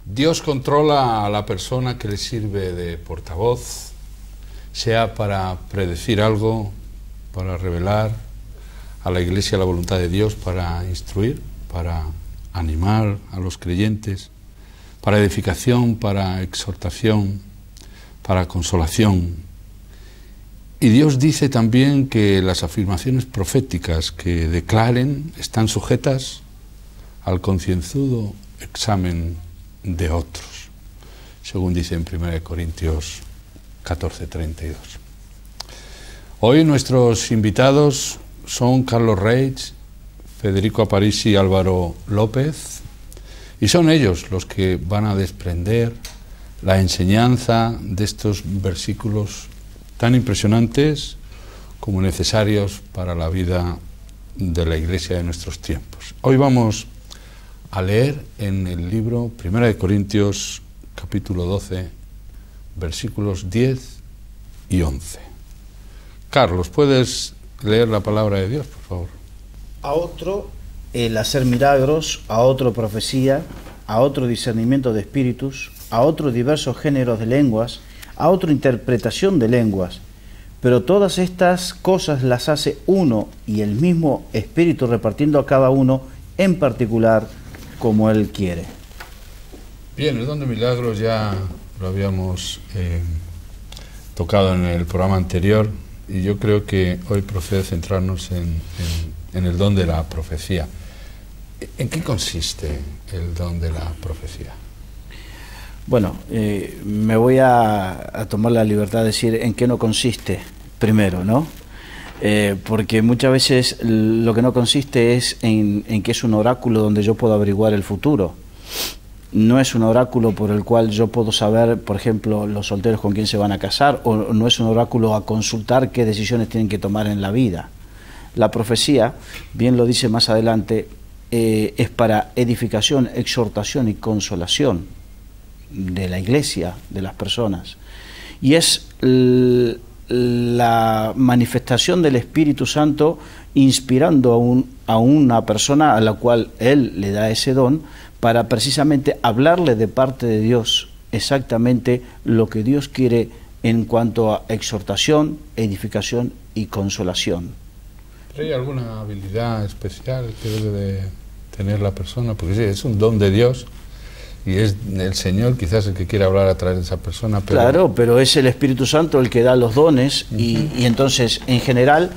Dios controla a la persona que le sirve de portavoz, sea para predecir algo, para revelar a la Iglesia la voluntad de Dios, para instruir, para animar a los creyentes, para edificación, para exhortación, para consolación. Y Dios dice también que las afirmaciones proféticas que declaren están sujetas al concienzudo examen de otros, según dice en 1 Corintios 14:32. Hoy nuestros invitados son Carlos Reig, Federico Aparici y Álvaro López, y son ellos los que van a desprender la enseñanza de estos versículos tan impresionantes como necesarios para la vida de la Iglesia de nuestros tiempos. Hoy vamos a leer en el libro 1 Corintios capítulo 12, versículos 10 y 11. Carlos, ¿puedes leer la palabra de Dios, por favor? A otro el hacer milagros, a otro profecía, a otro discernimiento de espíritus, a otro diversos géneros de lenguas, a otro interpretación de lenguas. Pero todas estas cosas las hace uno y el mismo Espíritu, repartiendo a cada uno en particular como Él quiere. Bien, el don de milagros ya lo habíamos tocado en el programa anterior, y yo creo que hoy procede centrarnos en el don de la profecía. ¿En qué consiste el don de la profecía? Bueno, me voy a tomar la libertad de decir en qué no consiste primero, ¿no? Porque muchas veces lo que no consiste es en que es un oráculo donde yo puedo averiguar el futuro. No es un oráculo por el cual yo puedo saber, por ejemplo, los solteros con quién se van a casar, o no es un oráculo a consultar qué decisiones tienen que tomar en la vida. La profecía, bien lo dice más adelante, es para edificación, exhortación y consolación de la Iglesia, de las personas. Y es la manifestación del Espíritu Santo inspirando a una persona a la cual Él le da ese don para precisamente hablarle de parte de Dios exactamente lo que Dios quiere en cuanto a exhortación, edificación y consolación. ¿Hay alguna habilidad especial que debe de tener la persona? Porque sí, es un don de Dios y es el Señor quizás el que quiere hablar a través de esa persona. Pero... Claro, pero es el Espíritu Santo el que da los dones y entonces, en general,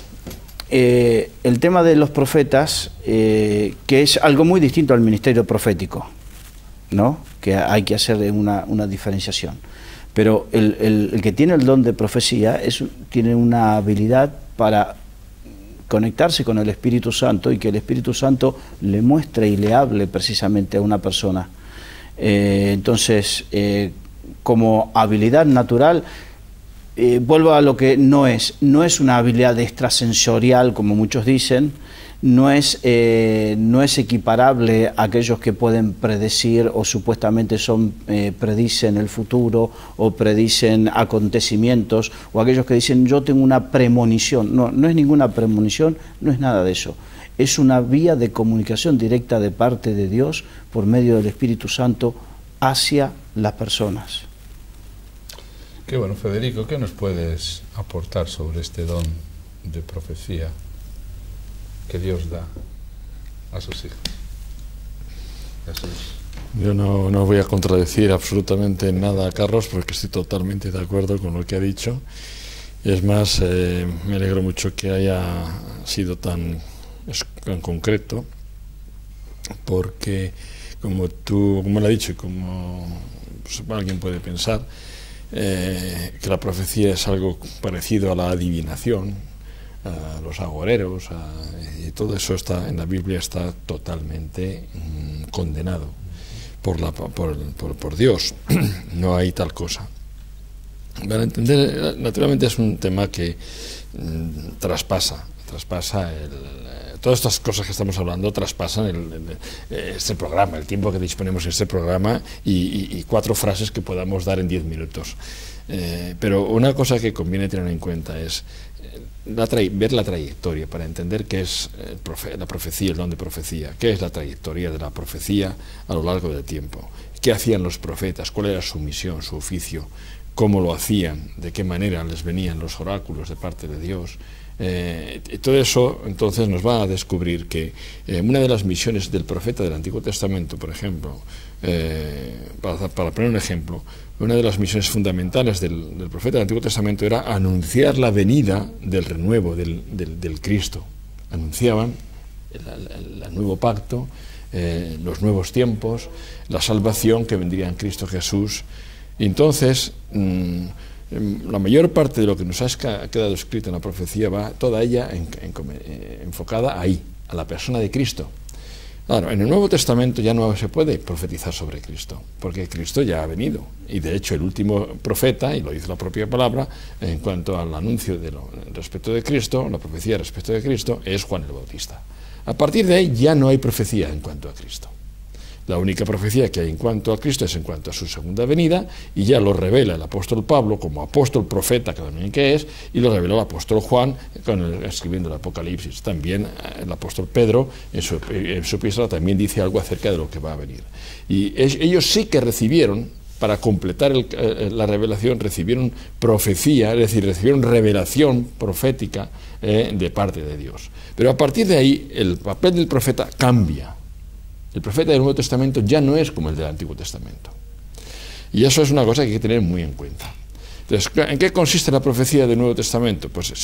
el tema de los profetas, que es algo muy distinto al ministerio profético, ¿no? Que hay que hacer una diferenciación. Pero el que tiene el don de profecía tiene una habilidad para conectarse con el Espíritu Santo y que el Espíritu Santo le muestre y le hable precisamente a una persona. Entonces, como habilidad natural, vuelvo a lo que no es una habilidad extrasensorial como muchos dicen, no es equiparable a aquellos que pueden predecir o supuestamente predicen el futuro o predicen acontecimientos, o aquellos que dicen yo tengo una premonición. No es ninguna premonición, no es nada de eso. Es una vía de comunicación directa de parte de Dios por medio del Espíritu Santo hacia las personas. Qué bueno, Federico, ¿qué nos puedes aportar sobre este don de profecía que Dios da a sus hijos? Jesús. Yo no voy a contradecir absolutamente nada a Carlos, porque estoy totalmente de acuerdo con lo que ha dicho. Y es más, me alegro mucho que haya sido tan concreto, porque como lo ha dicho y como pues, alguien puede pensar, que la profecía es algo parecido a la adivinación, a los agoreros, y todo eso está en la Biblia, está totalmente condenado por Dios. No hay tal cosa. Para entender, naturalmente es un tema que traspasa todas estas cosas que estamos hablando traspasan este programa, el tiempo que disponemos en este programa y 4 frases que podamos dar en 10 minutos. Pero una cosa que conviene tener en cuenta es ver la trayectoria para entender qué es la profecía, el don de profecía, qué es la trayectoria de la profecía a lo largo del tiempo, qué hacían los profetas, cuál era su misión, su oficio, cómo lo hacían, de qué manera les venían los oráculos de parte de Dios. Todo eso entonces nos va a descubrir que una de las misiones del profeta del Antiguo Testamento, por ejemplo, para poner un ejemplo, una de las misiones fundamentales del profeta del Antiguo Testamento era anunciar la venida del renuevo del Cristo. Anunciaban el nuevo pacto, los nuevos tiempos, la salvación que vendría en Cristo Jesús. Y entonces, la mayor parte de lo que nos ha quedado escrito en la profecía va toda ella enfocada ahí, a la persona de Cristo. Claro, en el Nuevo Testamento ya no se puede profetizar sobre Cristo, porque Cristo ya ha venido. Y de hecho el último profeta, y lo dice la propia palabra, en cuanto al anuncio respecto de Cristo, la profecía respecto de Cristo, es Juan el Bautista. A partir de ahí ya no hay profecía en cuanto a Cristo. La única profecía que hay en cuanto a Cristo es en cuanto a su segunda venida, y ya lo revela el apóstol Pablo como apóstol profeta que es, y lo reveló el apóstol Juan escribiendo el Apocalipsis. También el apóstol Pedro en su epístola también dice algo acerca de lo que va a venir. Y ellos sí que recibieron, para completar la revelación, recibieron profecía, es decir, recibieron revelación profética de parte de Dios. Pero a partir de ahí el papel del profeta cambia. El profeta del Nuevo Testamento ya no es como el del Antiguo Testamento. Y eso es una cosa que hay que tener muy en cuenta. Entonces, ¿en qué consiste la profecía del Nuevo Testamento? Pues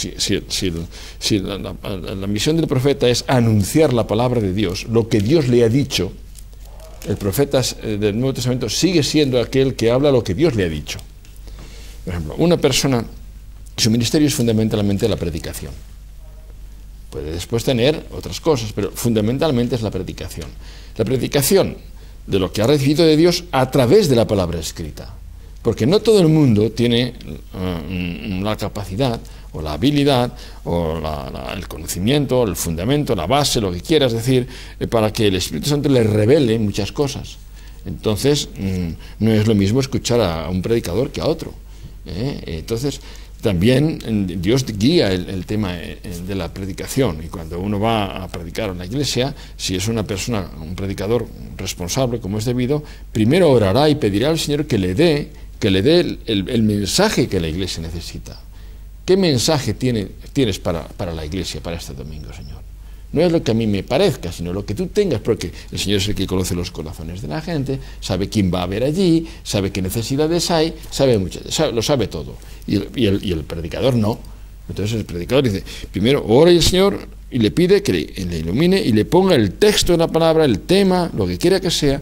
si la misión del profeta es anunciar la palabra de Dios, lo que Dios le ha dicho, el profeta del Nuevo Testamento sigue siendo aquel que habla lo que Dios le ha dicho. Por ejemplo, una persona, su ministerio es fundamentalmente la predicación. Puede después tener otras cosas, pero fundamentalmente es la predicación. La predicación de lo que ha recibido de Dios a través de la palabra escrita. Porque no todo el mundo tiene la capacidad, o la habilidad, o el conocimiento, el fundamento, la base, lo que quieras decir, para que el Espíritu Santo le revele muchas cosas. Entonces, no es lo mismo escuchar a un predicador que a otro. Entonces, también Dios guía el tema de la predicación, y cuando uno va a predicar en la iglesia, si es una persona, un predicador responsable como es debido, primero orará y pedirá al Señor que le dé el mensaje que la iglesia necesita. ¿Qué mensaje tienes para la iglesia, para este domingo, Señor? No es lo que a mí me parezca, sino lo que tú tengas, porque el Señor es el que conoce los corazones de la gente, sabe quién va a haber allí, sabe qué necesidades hay, lo sabe todo. Y el predicador no. Entonces el predicador dice, primero ora al Señor y le pide que le ilumine y le ponga el texto de la palabra, el tema, lo que quiera que sea,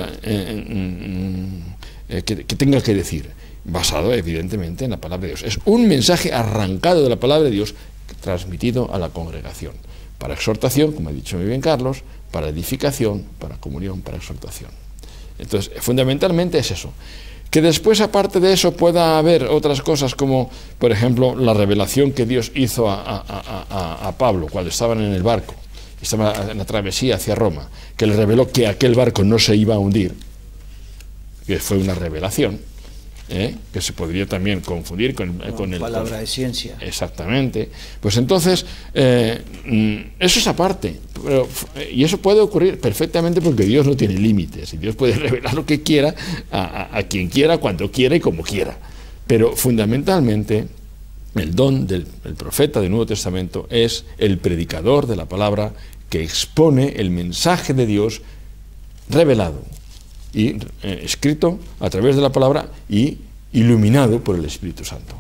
que tenga que decir, basado evidentemente en la palabra de Dios. Es un mensaje arrancado de la palabra de Dios transmitido a la congregación. Para exhortación, como ha dicho muy bien Carlos, para edificación, para comunión, para exhortación. Entonces, fundamentalmente es eso. Que después, aparte de eso, pueda haber otras cosas como, por ejemplo, la revelación que Dios hizo a Pablo cuando estaban en el barco, estaba en la travesía hacia Roma, que le reveló que aquel barco no se iba a hundir, que fue una revelación, que se podría también confundir con el... Palabra de ciencia. Exactamente. Pues entonces, eso es aparte. Y eso puede ocurrir perfectamente porque Dios no tiene límites. Y Dios puede revelar lo que quiera, a quien quiera, cuando quiera y como quiera. Pero fundamentalmente, el don del profeta del Nuevo Testamento es el predicador de la palabra que expone el mensaje de Dios revelado y escrito a través de la palabra y iluminado por el Espíritu Santo.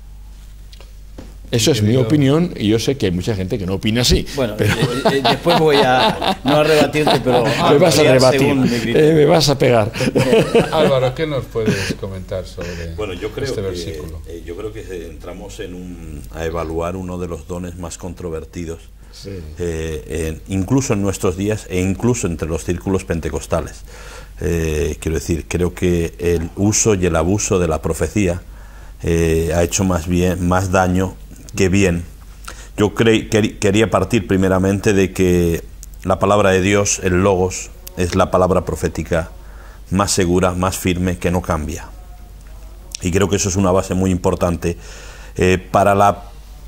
Eso es mi opinión, y yo sé que hay mucha gente que no opina así. Bueno, pero después voy a, no a rebatirte, pero me vas a rebatir, me vas a pegar. Álvaro, ¿qué nos puedes comentar sobre este versículo? Yo creo que entramos a evaluar uno de los dones más controvertidos, sí. Incluso en nuestros días e incluso entre los círculos pentecostales. Quiero decir, creo que el uso y el abuso de la profecía ha hecho más daño que bien. Yo quería partir primeramente de que la palabra de Dios, el Logos, es la palabra profética más segura, más firme, que no cambia. Y creo que eso es una base muy importante para la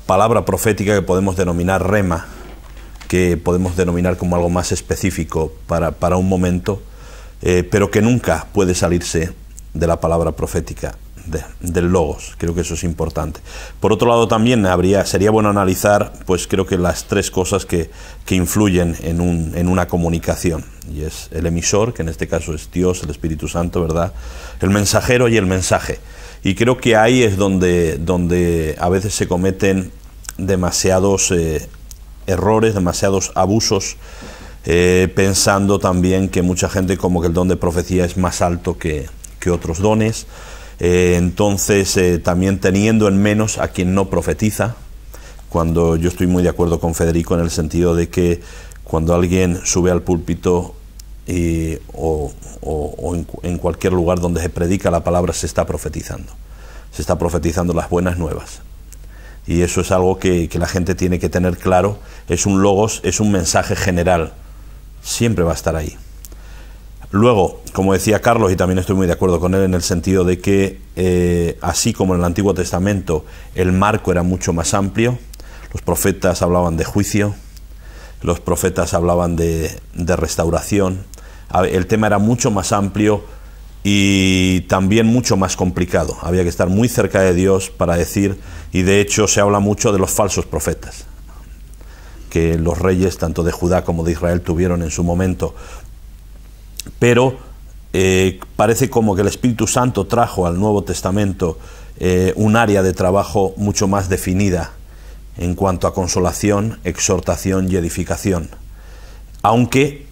palabra profética que podemos denominar rema, que podemos denominar como algo más específico para un momento, pero que nunca puede salirse de la palabra profética, del logos. Creo que eso es importante. Por otro lado, también sería bueno analizar, pues creo que las tres cosas que influyen en una comunicación, y es el emisor, que en este caso es Dios, el Espíritu Santo, ¿verdad?, el mensajero y el mensaje. Y creo que ahí es donde a veces se cometen demasiados errores, demasiados abusos, pensando también que mucha gente como que el don de profecía es más alto que otros dones. Entonces también teniendo en menos a quien no profetiza, cuando yo estoy muy de acuerdo con Federico en el sentido de que cuando alguien sube al púlpito o en cualquier lugar donde se predica la palabra, se está profetizando las buenas nuevas, y eso es algo que la gente tiene que tener claro. Es un logos, es un mensaje general, siempre va a estar ahí. Luego, como decía Carlos, y también estoy muy de acuerdo con él en el sentido de que así como en el Antiguo Testamento el marco era mucho más amplio, los profetas hablaban de juicio, los profetas hablaban de restauración, el tema era mucho más amplio y también mucho más complicado. Había que estar muy cerca de Dios para decir, y de hecho se habla mucho de los falsos profetas que los reyes tanto de Judá como de Israel tuvieron en su momento. Pero parece como que el Espíritu Santo trajo al Nuevo Testamento un área de trabajo mucho más definida en cuanto a consolación, exhortación y edificación. Aunque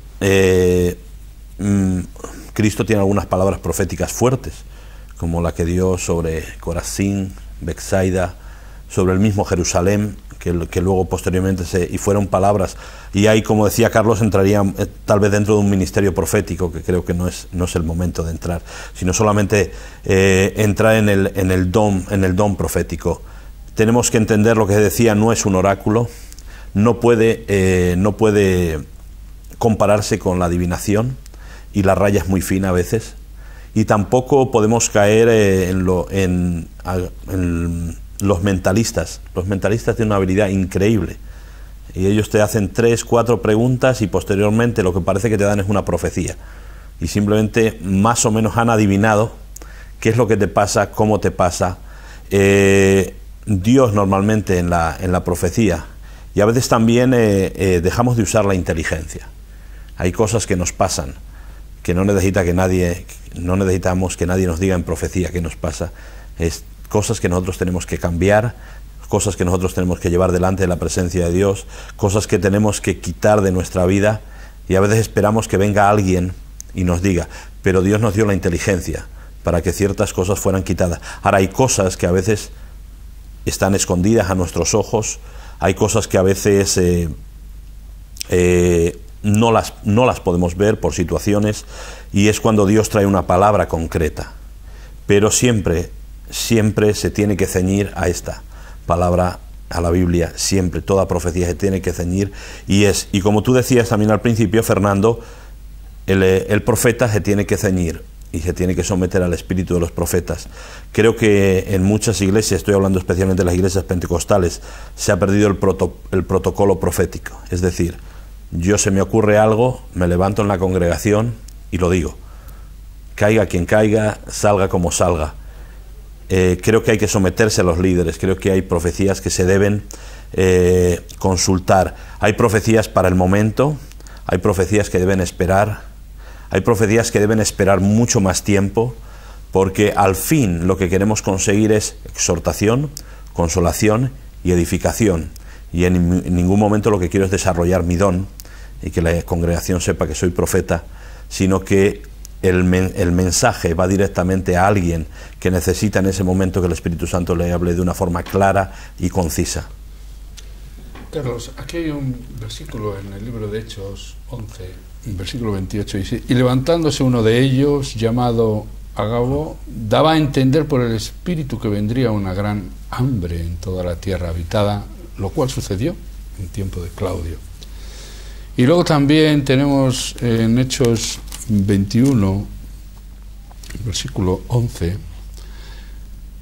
Cristo tiene algunas palabras proféticas fuertes, como la que dio sobre Corazín, Betsaida, sobre el mismo Jerusalén, que luego posteriormente y fueron palabras, y ahí, como decía Carlos, entraría tal vez dentro de un ministerio profético, que creo que no es el momento de entrar, sino solamente entrar en el don profético. Tenemos que entender lo que decía, no es un oráculo, no puede compararse con la adivinación, y la raya es muy fina a veces, y tampoco podemos caer en los mentalistas. Los mentalistas tienen una habilidad increíble, y ellos te hacen 3, 4 preguntas y posteriormente lo que parece que te dan es una profecía, y simplemente más o menos han adivinado qué es lo que te pasa, cómo te pasa. Dios normalmente en la profecía, y a veces también dejamos de usar la inteligencia. Hay cosas que nos pasan que no necesitamos que nadie nos diga en profecía qué nos pasa. Es cosas que nosotros tenemos que cambiar, cosas que nosotros tenemos que llevar delante de la presencia de Dios, cosas que tenemos que quitar de nuestra vida, y a veces esperamos que venga alguien y nos diga, pero Dios nos dio la inteligencia para que ciertas cosas fueran quitadas. Ahora, hay cosas que a veces están escondidas a nuestros ojos, hay cosas que a veces no las podemos ver por situaciones, y es cuando Dios trae una palabra concreta, pero siempre se tiene que ceñir a esta palabra, a la Biblia. Siempre, toda profecía se tiene que ceñir, y como tú decías también al principio, Fernando, el profeta se tiene que ceñir y se tiene que someter al espíritu de los profetas. Creo que en muchas iglesias, estoy hablando especialmente de las iglesias pentecostales, se ha perdido el protocolo profético. Es decir, se me ocurre algo, me levanto en la congregación y lo digo, caiga quien caiga, salga como salga. Creo que hay que someterse a los líderes, creo que hay profecías que se deben consultar. Hay profecías para el momento, hay profecías que deben esperar, hay profecías que deben esperar mucho más tiempo, porque al fin lo que queremos conseguir es exhortación, consolación y edificación, y en ningún momento lo que quiero es desarrollar mi don y que la congregación sepa que soy profeta, sino que el mensaje va directamente a alguien que necesita en ese momento que el Espíritu Santo le hable de una forma clara y concisa. Carlos, aquí hay un versículo en el libro de Hechos 11, versículo 28, dice: y levantándose uno de ellos, llamado Agabo, daba a entender por el Espíritu que vendría una gran hambre en toda la tierra habitada, lo cual sucedió en tiempo de Claudio. Y luego también tenemos en Hechos 21, versículo 11,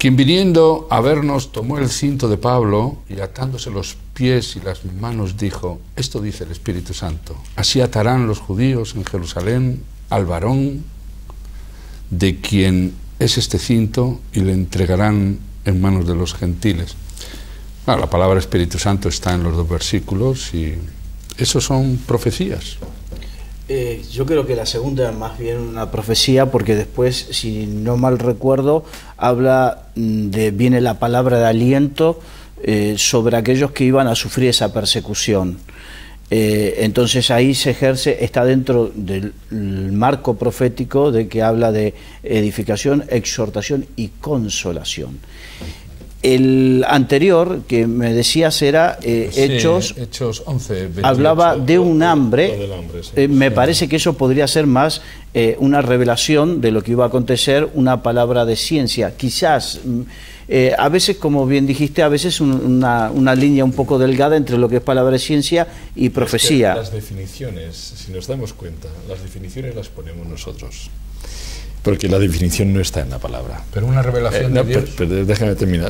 quien viniendo a vernos tomó el cinto de Pablo y atándose los pies y las manos dijo: esto dice el Espíritu Santo, así atarán los judíos en Jerusalén al varón de quien es este cinto y le entregarán en manos de los gentiles. Bueno, la palabra Espíritu Santo está en los dos versículos y esos son profecías. Yo creo que la segunda es más bien una profecía, porque después, si no mal recuerdo, viene la palabra de aliento sobre aquellos que iban a sufrir esa persecución. Entonces ahí se ejerce, está dentro del marco profético de que habla de edificación, exhortación y consolación. El anterior que me decías era Hechos 11, 28, hablaba de un hambre. Sí. Me parece que eso podría ser más una revelación de lo que iba a acontecer, una palabra de ciencia. Quizás, a veces, como bien dijiste, a veces una línea un poco delgada entre lo que es palabra de ciencia y profecía. Es que las definiciones, si nos damos cuenta, las definiciones las ponemos nosotros. Porque la definición no está en la palabra. Pero una revelación de Dios. Pero déjame terminar.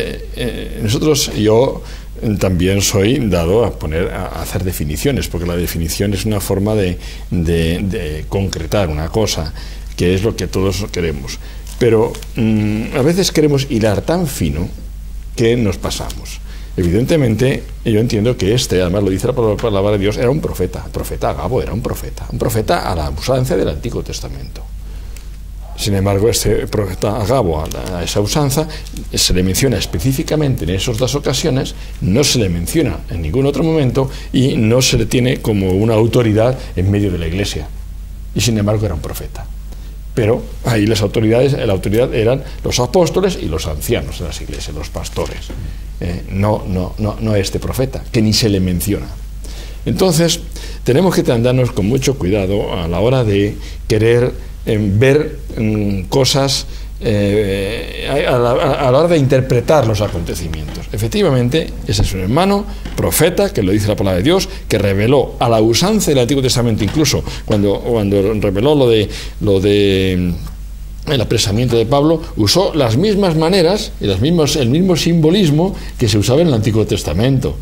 Yo también soy dado a hacer definiciones, porque la definición es una forma de concretar una cosa, que es lo que todos queremos. Pero a veces queremos hilar tan fino que nos pasamos. Evidentemente, yo entiendo que además lo dice la palabra de Dios, era un profeta. El profeta Agabo era un profeta a la usanza del Antiguo Testamento. Sin embargo, este profeta Agabo, a esa usanza, se le menciona específicamente en esas dos ocasiones, no se le menciona en ningún otro momento y no se le tiene como una autoridad en medio de la Iglesia. Y sin embargo era un profeta. Pero ahí la autoridad eran los apóstoles y los ancianos de las iglesias, los pastores. No este profeta, que ni se le menciona. Entonces, tenemos que andarnos con mucho cuidado a la hora de querer ver cosas a la hora de interpretar los acontecimientos. Efectivamente, ese es un hermano profeta, que lo dice la palabra de Dios, que reveló a la usanza del Antiguo Testamento, incluso cuando reveló lo de el apresamiento de Pablo, usó las mismas maneras y el mismo simbolismo que se usaba en el Antiguo Testamento.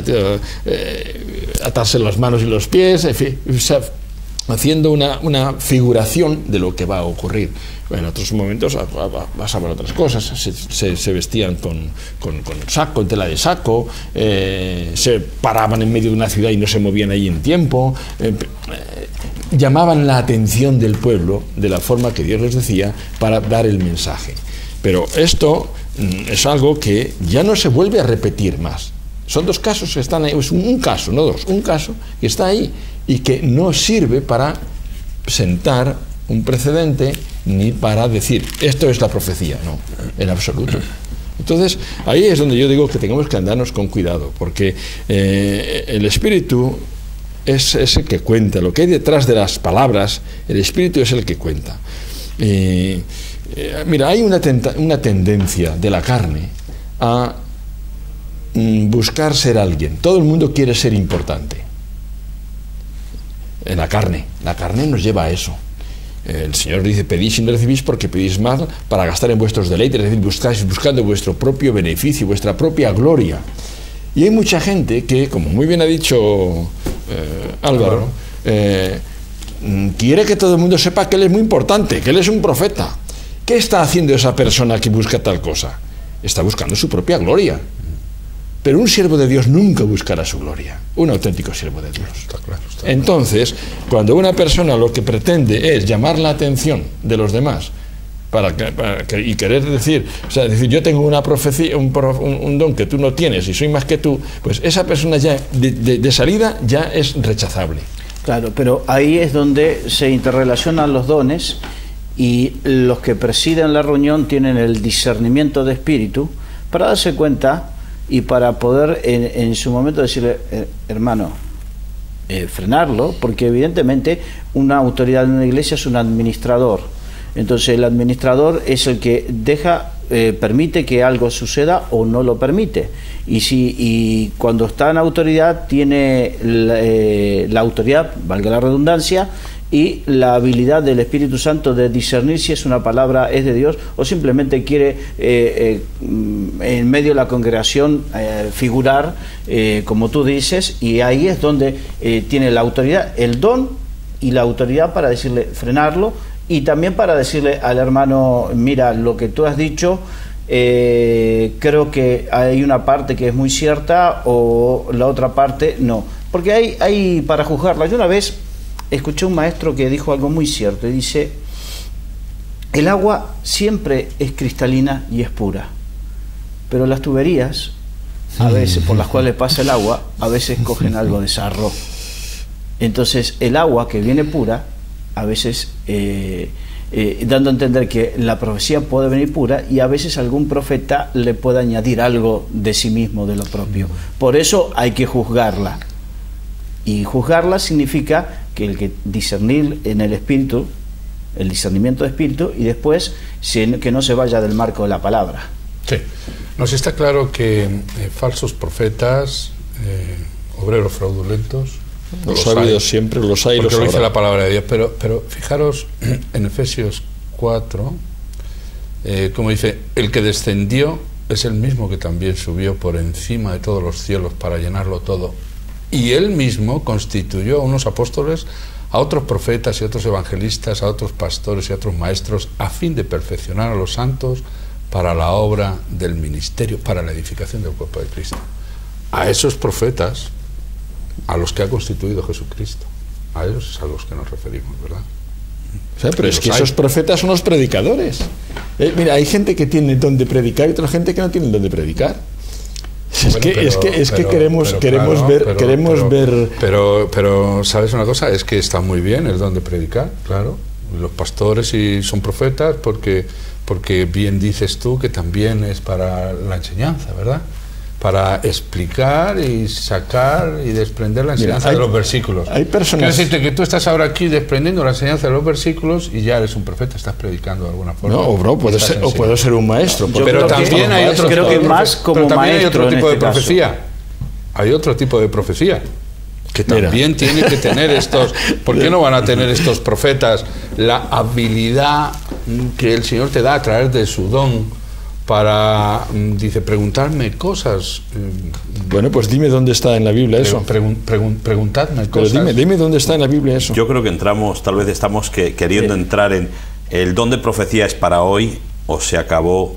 Atarse las manos y los pies, en fin, haciendo una figuración de lo que va a ocurrir. En otros momentos pasaban otras cosas, se vestían con saco, con tela de saco, se paraban en medio de una ciudad y no se movían ahí en tiempo, llamaban la atención del pueblo de la forma que Dios les decía para dar el mensaje. Pero esto es algo que ya no se vuelve a repetir más. Son dos casos que están ahí, es un caso, no dos, un caso que está ahí y que no sirve para sentar un precedente ni para decir esto es la profecía, no, en absoluto. Entonces ahí es donde yo digo que tenemos que andarnos con cuidado, porque el Espíritu es el que cuenta, lo que hay detrás de las palabras, el Espíritu es el que cuenta. Mira, hay una tendencia de la carne a buscar ser alguien. Todo el mundo quiere ser importante. En la carne nos lleva a eso. El Señor dice: pedís y no recibís porque pedís mal para gastar en vuestros deleites, es decir, buscáis buscando vuestro propio beneficio, vuestra propia gloria. Y hay mucha gente que, como muy bien ha dicho Álvaro, quiere que todo el mundo sepa que él es muy importante, que él es un profeta. ¿Qué está haciendo esa persona que busca tal cosa? Está buscando su propia gloria. Pero un siervo de Dios nunca buscará su gloria, un auténtitico siervo de Dios. Está claro. Entonces, cuando una persona lo que pretende es llamar la atención de los demás y querer decir, yo tengo una profecía, un don que tú no tienes y soy más que tú, pues esa persona ya de salida ya es rechazable. Claro, pero ahí es donde se interrelacionan los dones, y los que presiden la reunión tienen el discernimiento de espíritu para darse cuenta y para poder en su momento decirle, hermano, frenarlo, porque evidentemente una autoridad en una iglesia es un administrador. Entonces el administrador es el que permite que algo suceda o no lo permite. Y cuando está en autoridad tiene la autoridad, valga la redundancia, y la habilidad del Espíritu Santo de discernir si es una palabra es de Dios o simplemente quiere en medio de la congregación figurar, como tú dices, y ahí es donde tiene la autoridad, el don y la autoridad para decirle, frenarlo, y también para decirle al hermano, mira, lo que tú has dicho, creo que hay una parte que es muy cierta o la otra parte no, porque hay para juzgarla. Yo una vez escuché un maestro que dijo algo muy cierto y dice: el agua siempre es cristalina y es pura, pero las tuberías, a veces por las cuales pasa el agua, a veces cogen algo de sarro. Entonces el agua que viene pura, a veces dando a entender que la profecía puede venir pura, y a veces algún profeta le puede añadir algo de sí mismo, de lo propio. Por eso hay que juzgarla, y juzgarla significa que el que discernir en el espíritu, el discernimiento de espíritu, y después que no se vaya del marco de la palabra. Sí, nos está claro que falsos profetas, obreros fraudulentos, los ha habido siempre, los hay, porque los lo dice habrá. la palabra de Dios, pero fijaros en Efesios 4, como dice, el que descendió es el mismo que también subió por encima de todos los cielos para llenarlo todo, y él mismo constituyó a unos apóstoles, a otros profetas y otros evangelistas, a otros pastores y a otros maestros, a fin de perfeccionar a los santos para la obra del ministerio, para la edificación del cuerpo de Cristo. A esos profetas, a los que ha constituido Jesucristo, a ellos es a los que nos referimos, ¿verdad? O sea, pero es que esos profetas son los predicadores. Mira, hay gente que tiene el don de predicar y otra gente que no tiene el don de predicar. Es que queremos ver. Pero ¿sabes una cosa? Es que está muy bien el don de predicar, claro. Los pastores sí son profetas porque bien dices tú que también es para la enseñanza, ¿verdad? Para explicar y sacar y desprender la enseñanza de los versículos. Hay personas... Quiero decirte que tú estás ahora aquí desprendiendo la enseñanza de los versículos y ya eres un profeta, estás predicando de alguna forma. No, bro, puedo ser un maestro. Pero también hay otro creo que más como maestro tipo de este profecía. caso. Hay otro tipo de profecía que también tiene que tener estos. ¿Por qué no van a tener estos profetas la habilidad que el Señor te da a través de su don para, dice, preguntarme cosas? Bueno, pues dime dónde está en la Biblia eso. Preguntadme cosas. Pero dime dónde está en la Biblia eso. Yo creo que tal vez estamos queriendo entrar en el don de profecía es para hoy o se acabó.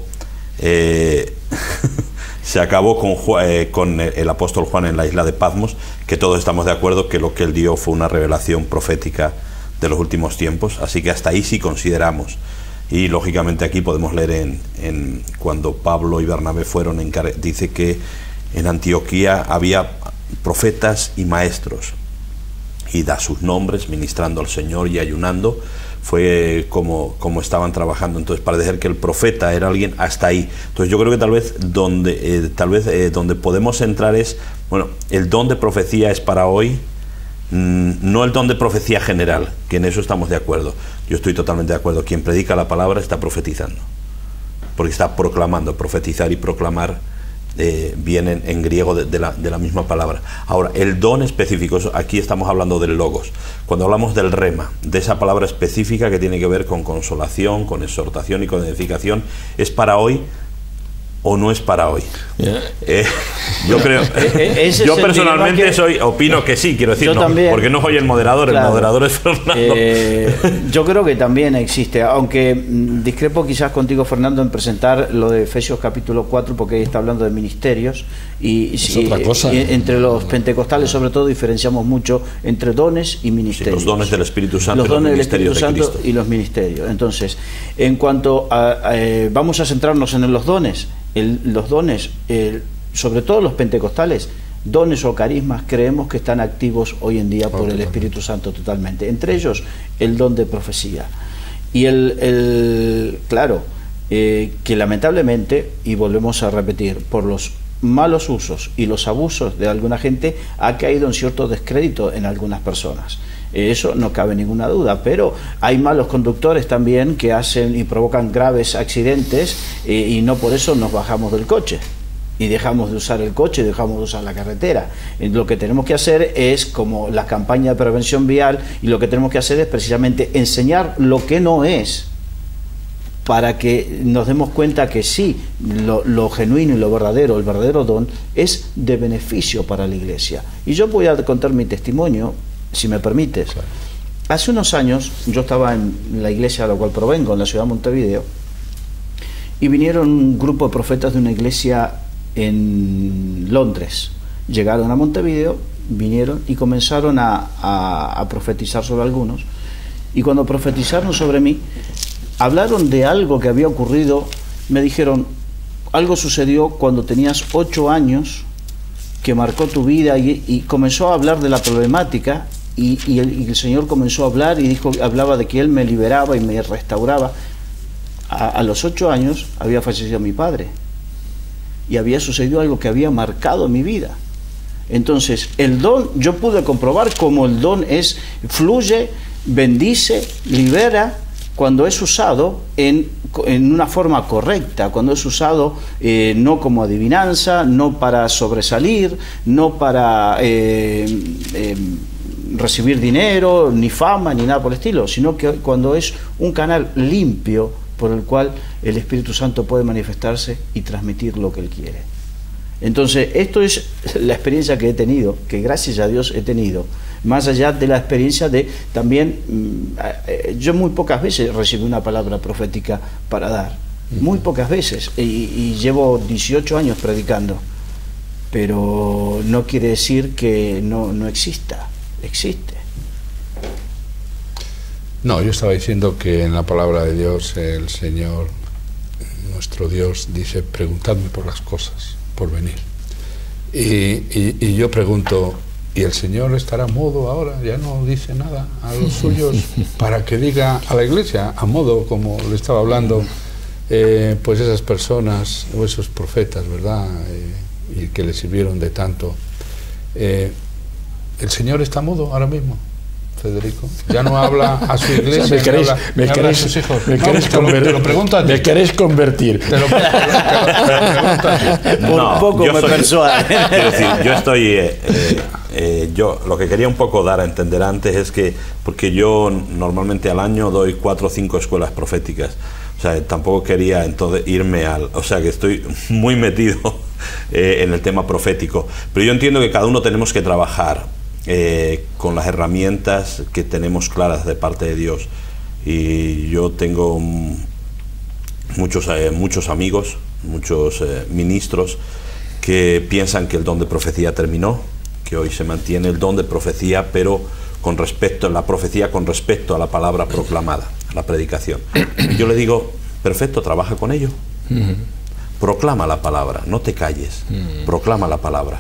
Se acabó con el apóstol Juan en la isla de Patmos, que todos estamos de acuerdo que lo que él dio fue una revelación profética de los últimos tiempos, así que hasta ahí sí consideramos. Y lógicamente aquí podemos leer en cuando Pablo y Bernabé fueron, dice que en Antioquía había profetas y maestros, y da sus nombres, ministrando al Señor y ayunando. Fue como estaban trabajando. Entonces parece que el profeta era alguien hasta ahí. Entonces yo creo que tal vez donde podemos entrar es, bueno, el don de profecía es para hoy, no el don de profecía general, que en eso estamos de acuerdo. Yo estoy totalmente de acuerdo. Quien predica la palabra está profetizando, porque está proclamando. Profetizar y proclamar vienen en griego de la misma palabra. Ahora, el don específico, aquí estamos hablando del logos. Cuando hablamos del rema, de esa palabra específica que tiene que ver con consolación, con exhortación y con edificación, ¿es para hoy o no es para hoy? Yo creo, yo personalmente opino que sí, quiero decir, no, también, porque no soy el moderador, claro, el moderador es Fernando. Yo creo que también existe, aunque discrepo quizás contigo, Fernando, en presentar lo de Efesios capítulo 4, porque ahí está hablando de ministerios, y otra cosa. Entre los pentecostales sobre todo diferenciamos mucho entre dones y ministerios. Sí, los dones del Espíritu Santo, los dones del Espíritu de Santo Cristo. Y los ministerios. Entonces, en cuanto a vamos a centrarnos en los dones. Los dones, sobre todo los pentecostales, dones o carismas, creemos que están activos hoy en día por el Espíritu Santo totalmente. Entre ellos, el don de profecía. Y claro, que lamentablemente, y volvemos a repetir, por los malos usos y los abusos de alguna gente, ha caído en cierto descrédito en algunas personas. Eso no cabe ninguna duda, pero hay malos conductores también que hacen y provocan graves accidentes, y no por eso nos bajamos del coche. y dejamos de usar el coche, dejamos de usar la carretera. Lo que tenemos que hacer es como la campaña de prevención vial, y lo que tenemos que hacer es precisamente enseñar lo que no es, para que nos demos cuenta que sí, lo genuino y lo verdadero, el verdadero don, es de beneficio para la Iglesia. Y yo voy a contar mi testimonio, si me permites. Claro. Hace unos años yo estaba en la iglesia a la cual provengo, en la ciudad de Montevideo, y vinieron un grupo de profetas de una iglesia en Londres. Llegaron a Montevideo, vinieron y comenzaron a profetizar sobre algunos. Y cuando profetizaron sobre mí, hablaron de algo que había ocurrido. Me dijeron, algo sucedió cuando tenías 8 años que marcó tu vida, y comenzó a hablar de la problemática, y el Señor comenzó a hablar y hablaba de que Él me liberaba y me restauraba. A los 8 años había fallecido mi padre y había sucedido algo que había marcado mi vida. Entonces el don, yo pude comprobar cómo el don fluye, bendice, libera, cuando es usado en una forma correcta, cuando es usado no como adivinanza, no para sobresalir, no para recibir dinero, ni fama, ni nada por el estilo, sino que cuando es un canal limpio por el cual el Espíritu Santo puede manifestarse y transmitir lo que Él quiere. Entonces, esto es la experiencia que he tenido, que gracias a Dios he tenido, más allá de la experiencia de también, yo muy pocas veces recibí una palabra profética para dar, muy pocas veces, y llevo 18 años predicando, pero no quiere decir que no exista, existe. No, yo estaba diciendo que en la palabra de Dios el Señor, nuestro Dios, dice, preguntadme por las cosas por venir. Y yo pregunto, ¿y el Señor estará mudo ahora? Ya no dice nada a los suyos para que diga a la iglesia, a modo como le estaba hablando, pues esas personas o esos profetas, ¿verdad? Y que le sirvieron de tanto. ¿El Señor está mudo ahora mismo, Federico? Ya no habla a su iglesia, o sea, me queréis a sus hijos. Te lo pregunto a ti. Me queréis convertir. Te lo pregunto a ti. Por poco me persuade. Quiero decir, yo estoy... yo lo que quería un poco dar a entender antes es que, porque yo normalmente al año doy 4 o 5 escuelas proféticas, o sea, tampoco quería entonces irme o sea, que estoy muy metido en el tema profético, pero yo entiendo que cada uno tenemos que trabajar con las herramientas que tenemos claras de parte de Dios, y yo tengo muchos amigos, muchos ministros que piensan que el don de profecía terminó, que hoy se mantiene el don de profecía, pero con respecto a la profecía, con respecto a la palabra proclamada, a la predicación. Yo le digo, perfecto, trabaja con ello. Proclama la palabra, no te calles, proclama la palabra.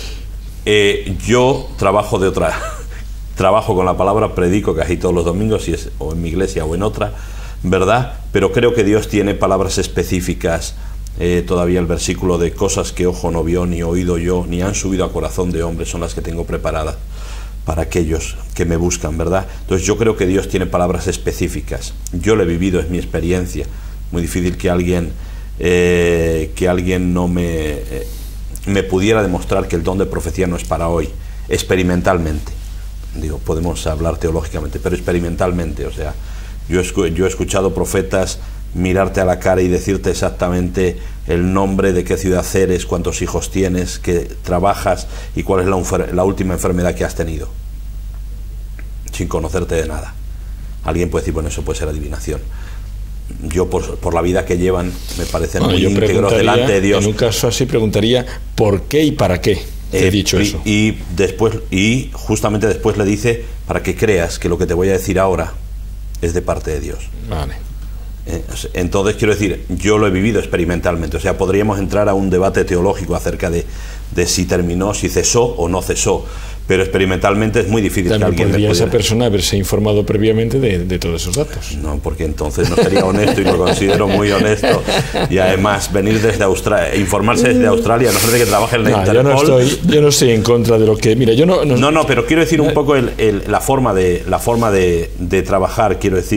Yo trabajo trabajo con la palabra, predico casi todos los domingos, si es o en mi iglesia o en otra, ¿verdad? Pero creo que Dios tiene palabras específicas. Todavía el versículo de cosas que ojo no vio, ni oído yo, ni han subido a corazón de hombre, son las que tengo preparadas para aquellos que me buscan, ¿verdad? Entonces yo creo que Dios tiene palabras específicas. Yo lo he vivido, es mi experiencia. Muy difícil que alguien no me pudiera demostrar que el don de profecía no es para hoy, experimentalmente. Digo, podemos hablar teológicamente, pero experimentalmente. O sea, yo he escuchado profetas mirarte a la cara y decirte exactamente el nombre, de qué ciudad eres, cuántos hijos tienes, qué trabajas y cuál es la última enfermedad que has tenido, sin conocerte de nada. Alguien puede decir, bueno, eso puede ser adivinación. Yo por la vida que llevan me parecen muy íntegros delante de Dios. En un caso así preguntaría ¿por qué y para qué te he dicho eso? Y justamente después le dice, para que creas que lo que te voy a decir ahora es de parte de Dios. Vale. Entonces quiero decir, yo lo he vivido experimentalmente. O sea, podríamos entrar a un debate teológico acerca de si terminó, si cesó o no cesó, pero experimentalmente es muy difícil. También que alguien podría esa persona haberse informado previamente de todos esos datos. No, porque entonces no sería honesto, y lo considero muy honesto. Y además venir desde Australia, informarse desde Australia, no sé que trabaje en la Interpol. Yo no estoy en contra de lo que... Mira, yo no, pero quiero decir un poco la forma de trabajar. Quiero decir,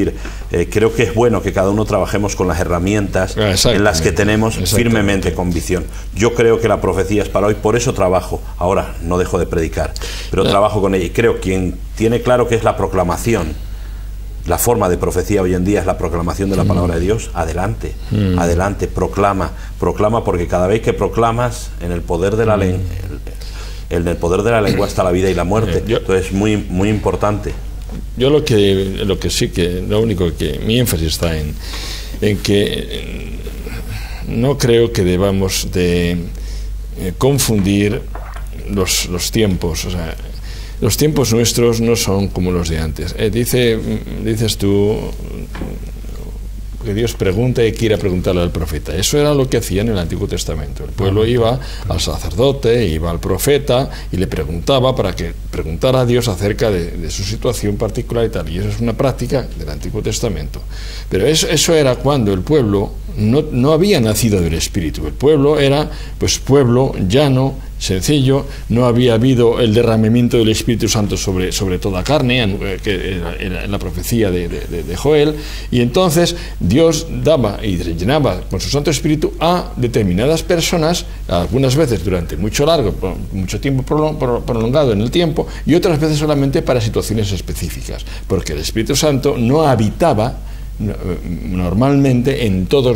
creo que es bueno que cada uno trabajemos con las herramientas en las que tenemos firmemente convicción. Yo creo que la profecía es para hoy, por eso trabajo. Ahora no dejo de predicar, pero trabajo con ella, y creo que quien tiene claro que es la proclamación, la forma de profecía hoy en día es la proclamación de la palabra de Dios, adelante, adelante, proclama, porque cada vez que proclamas, en el poder de la lengua, en el poder de la lengua está la vida y la muerte. Entonces es muy, muy importante. Yo lo que sí que, lo único que mi énfasis está en que no creo que debamos de confundir los tiempos. O sea, los tiempos nuestros no son como los de antes. Dices tú que Dios pregunta y quiera preguntarle al profeta. Eso era lo que hacía en el Antiguo Testamento. El pueblo iba al sacerdote, iba al profeta y le preguntaba para que preguntara a Dios acerca de su situación particular y tal. Y eso es una práctica del Antiguo Testamento. Pero eso era cuando el pueblo no había nacido del Espíritu. El pueblo era, pues, pueblo llano, sencillo, no había habido el derramamiento del Espíritu Santo sobre toda carne, que era la profecía de Joel, y entonces Dios daba y llenaba con su Santo Espíritu a determinadas personas, algunas veces durante mucho tiempo prolongado en el tiempo, y otras veces solamente para situaciones específicas, porque el Espíritu Santo no habitaba normalmente en todos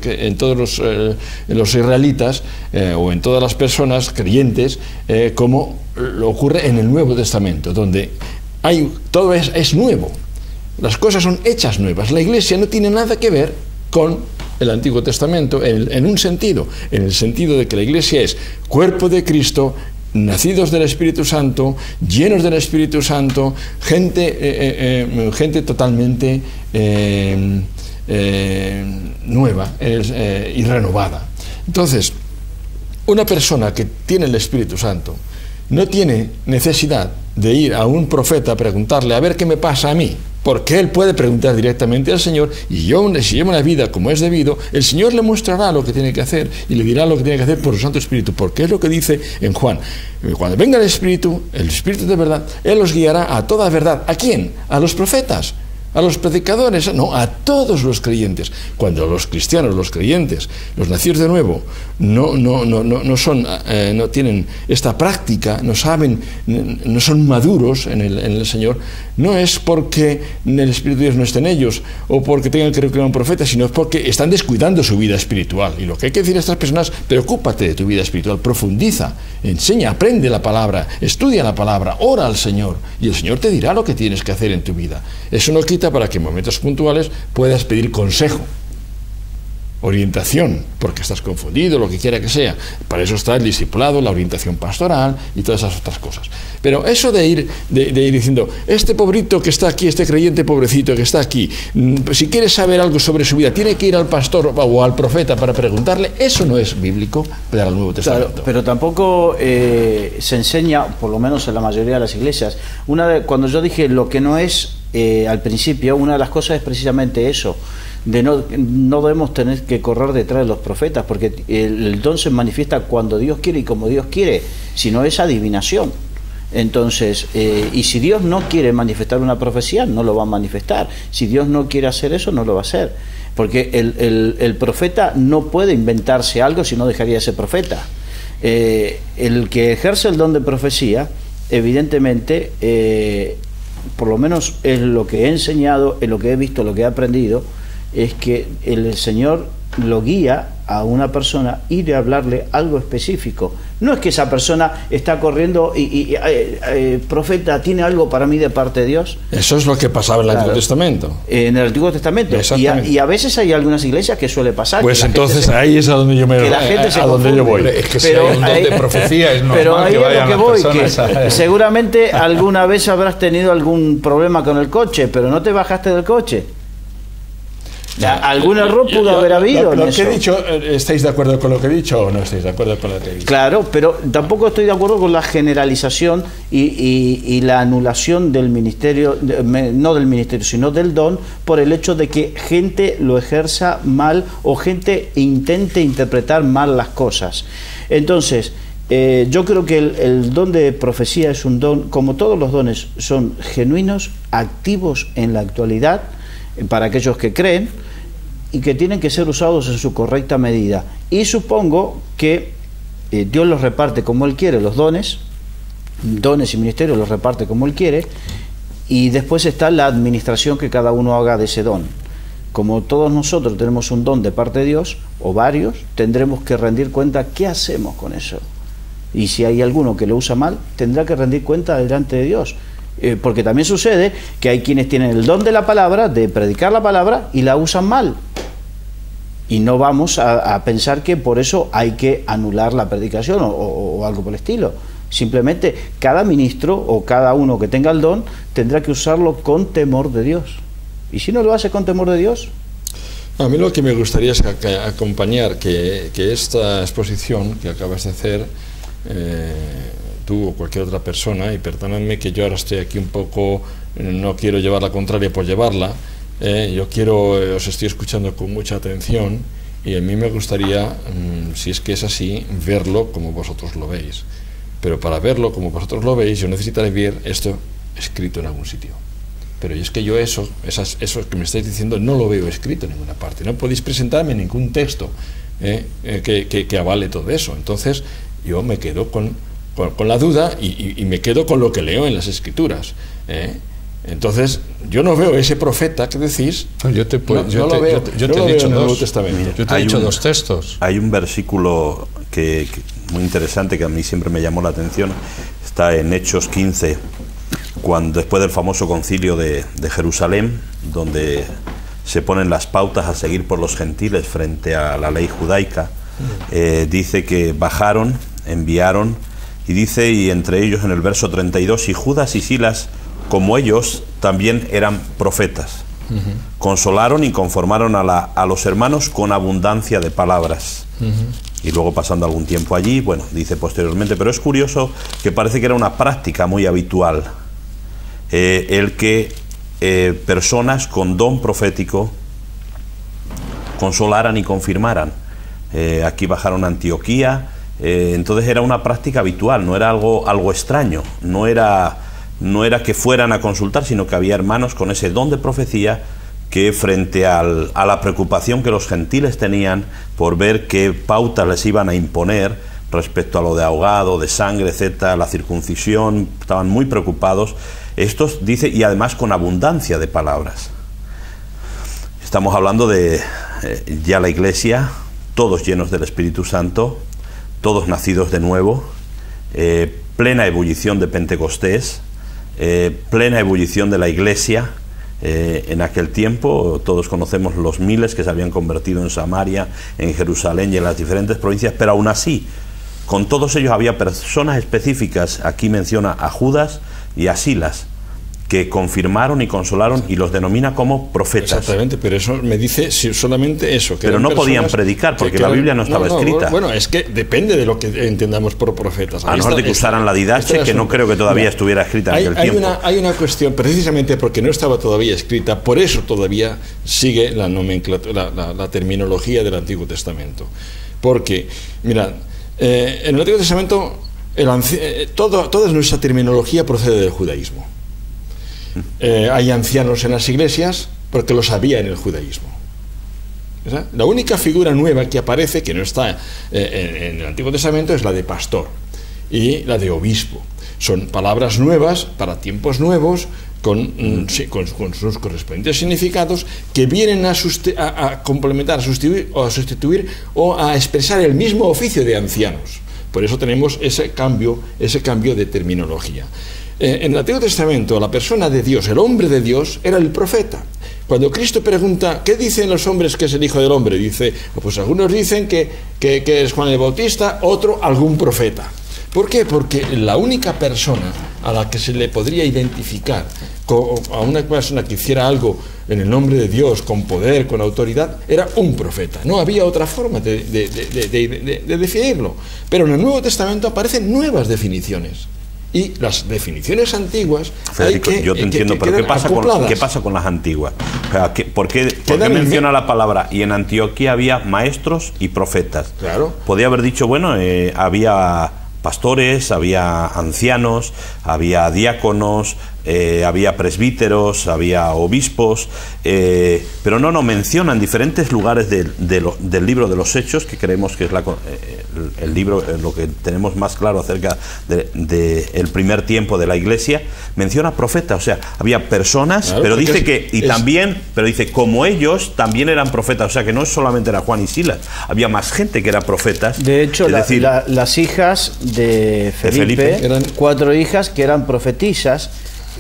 los israelitas o en todas las personas creyentes, como lo ocurre en el Nuevo Testamento, donde todo es nuevo, las cosas son hechas nuevas. La Iglesia no tiene nada que ver con el Antiguo Testamento en un sentido, en el sentido de que la Iglesia es cuerpo de Cristo, nacidos del Espíritu Santo, llenos del Espíritu Santo, gente totalmente nueva y renovada. Entonces, una persona que tiene el Espíritu Santo no tiene necesidad de ir a un profeta a preguntarle a ver qué me pasa a mí, porque él puede preguntar directamente al Señor, y si lleva una vida como es debido, el Señor le mostrará lo que tiene que hacer y le dirá lo que tiene que hacer por su Santo Espíritu, porque es lo que dice en Juan: cuando venga el Espíritu de verdad, Él los guiará a toda verdad. ¿A quién? A los profetas, a los predicadores, no, a todos los creyentes. Cuando los cristianos, los creyentes, los nacidos de nuevo, no tienen esta práctica, no saben, no son maduros en el Señor, no es porque el Espíritu de Dios no esté en ellos o porque tengan que recurrir a un profeta, sino es porque están descuidando su vida espiritual. Y lo que hay que decir a estas personas: preocúpate de tu vida espiritual, profundiza, enseña, aprende la palabra, estudia la palabra, ora al Señor, y el Señor te dirá lo que tienes que hacer en tu vida. Eso no quita para que en momentos puntuales puedas pedir consejo, orientación, porque estás confundido, lo que quiera que sea. Para eso está el discipulado, la orientación pastoral y todas esas otras cosas. Pero eso de ir diciendo: este pobrito que está aquí, este creyente pobrecito que está aquí, si quiere saber algo sobre su vida, tiene que ir al pastor o al profeta para preguntarle, eso no es bíblico para el Nuevo Testamento. Claro, pero tampoco se enseña, por lo menos en la mayoría de las iglesias, cuando yo dije lo que no es al principio, una de las cosas es precisamente eso, de no debemos tener que correr detrás de los profetas, porque el don se manifiesta cuando Dios quiere y como Dios quiere, si no es adivinación. Entonces, y si Dios no quiere manifestar una profecía, no lo va a manifestar. Si Dios no quiere hacer eso, no lo va a hacer, porque el profeta no puede inventarse algo, si no dejaría de ser profeta. El que ejerce el don de profecía, evidentemente, por lo menos es lo que he enseñado, es lo que he visto, lo que he aprendido, es que el Señor lo guía a una persona ir a hablarle algo específico. No es que esa persona está corriendo y profeta, ¿tiene algo para mí de parte de Dios? Eso es lo que pasaba en el Antiguo Testamento. En el Antiguo Testamento. Y a veces hay algunas iglesias que suele pasar. Pues entonces ahí es a donde yo voy. Es que si hay un don de profecía es normal. Pero ahí es lo que voy, que seguramente alguna vez habrás tenido algún problema con el coche, pero no te bajaste del coche. ¿Algún error pudo haber habido? Lo que he dicho, ¿estáis de acuerdo con lo que he dicho o no estáis de acuerdo con lo que he dicho? Claro, pero tampoco estoy de acuerdo con la generalización y la anulación del ministerio, no del ministerio, sino del don, por el hecho de que gente lo ejerza mal o gente intente interpretar mal las cosas. Entonces, yo creo que el don de profecía es un don, como todos los dones, son genuinos, activos en la actualidad. para aquellos que creen y que tienen que ser usados en su correcta medida. Y supongo que Dios los reparte como Él quiere, los dones y ministerios los reparte como Él quiere, y después está la administración que cada uno haga de ese don. Como todos nosotros tenemos un don de parte de Dios, o varios, tendremos que rendir cuenta qué hacemos con eso. Y si hay alguno que lo usa mal, tendrá que rendir cuenta delante de Dios. Porque también sucede que hay quienes tienen el don de la palabra, de predicar la palabra, y la usan mal. Y no vamos a pensar que por eso hay que anular la predicación o algo por el estilo. Simplemente cada ministro o cada uno que tenga el don tendrá que usarlo con temor de Dios. Y si no lo hace con temor de Dios... A mí lo que me gustaría es acompañar que esta exposición que acabas de hacer, tú o cualquier otra persona, y perdónenme que yo ahora estoy aquí un poco, no quiero llevar la contraria por llevarla, os estoy escuchando con mucha atención, y a mí me gustaría, si es que es así, verlo como vosotros lo veis. Pero para verlo como vosotros lo veis, yo necesitaré ver esto escrito en algún sitio. Pero es que yo eso que me estáis diciendo no lo veo escrito en ninguna parte. No podéis presentarme ningún texto que avale todo eso. Entonces yo me quedo con la duda y me quedo con lo que leo en las Escrituras. Entonces yo no veo ese profeta que decís. Yo te he dicho dos textos. Hay un versículo que muy interesante que a mí siempre me llamó la atención. Está en Hechos 15, cuando después del famoso concilio de Jerusalén, donde se ponen las pautas a seguir por los gentiles frente a la ley judaica. Dice que bajaron, enviaron, y dice, y entre ellos en el verso 32, y Judas y Silas, como ellos, también eran profetas. Consolaron y conformaron a los hermanos con abundancia de palabras. Y luego, pasando algún tiempo allí, bueno, dice posteriormente, pero es curioso que parece que era una práctica muy habitual el que personas con don profético consolaran y confirmaran. Aquí bajaron a Antioquía, entonces era una práctica habitual, no era algo extraño, no era que fueran a consultar, sino que había hermanos con ese don de profecía que, frente a la preocupación que los gentiles tenían por ver qué pautas les iban a imponer respecto a lo de ahogado, de sangre, etcétera, la circuncisión, estaban muy preocupados. Estos, dice, y además con abundancia de palabras. Estamos hablando de ya la Iglesia, todos llenos del Espíritu Santo, todos nacidos de nuevo, plena ebullición de Pentecostés, plena ebullición de la Iglesia. En aquel tiempo todos conocemos los miles que se habían convertido en Samaria, en Jerusalén y en las diferentes provincias, pero aún así, con todos ellos había personas específicas. Aquí menciona a Judas y a Silas, que confirmaron y consolaron, y los denomina como profetas. Exactamente, pero eso me dice solamente eso. Que pero no podían predicar, porque la Biblia no estaba escrita. Bueno, es que depende de lo que entendamos por profetas. A no ser de que usaran la didache, que no creo que todavía estuviera escrita en aquel tiempo. Hay una cuestión, precisamente porque no estaba todavía escrita, por eso todavía sigue la nomenclatura, la terminología del Antiguo Testamento. Porque, mirad, en el Antiguo Testamento toda nuestra terminología procede del judaísmo. Hay ancianos en las iglesias porque los había en el judaísmo. ¿Verdad? La única figura nueva que aparece, que no está en el Antiguo Testamento, es la de pastor y la de obispo. Son palabras nuevas para tiempos nuevos, con sus correspondientes significados, que vienen a complementar, a sustituir o a expresar el mismo oficio de ancianos. Por eso tenemos ese cambio de terminología. En el Antiguo Testamento, la persona de Dios, el hombre de Dios, era el profeta. Cuando Cristo pregunta, ¿qué dicen los hombres que es el Hijo del Hombre? Dice, pues algunos dicen que es Juan el Bautista, otro algún profeta. ¿Por qué? Porque la única persona a la que se le podría identificar, a una persona que hiciera algo en el nombre de Dios, con poder, con autoridad, era un profeta. No había otra forma de definirlo. Pero en el Nuevo Testamento aparecen nuevas definiciones. Y las definiciones antiguas, Federico, yo te entiendo, pero ¿qué pasa con las antiguas? O sea, ¿por qué menciona la palabra? Y en Antioquía había maestros y profetas. Claro. Podía haber dicho, bueno, había pastores, había ancianos, había diáconos, había presbíteros, había obispos, pero no mencionan diferentes lugares del libro de los Hechos, que creemos que es el libro, lo que tenemos más claro acerca del primer tiempo de la Iglesia. Menciona profetas, o sea, había personas, claro, pero dice pero dice, como ellos también eran profetas, o sea, que no solamente era Juan y Silas, había más gente que eran profetas. De hecho, las hijas de Felipe eran 4 hijas que eran profetisas,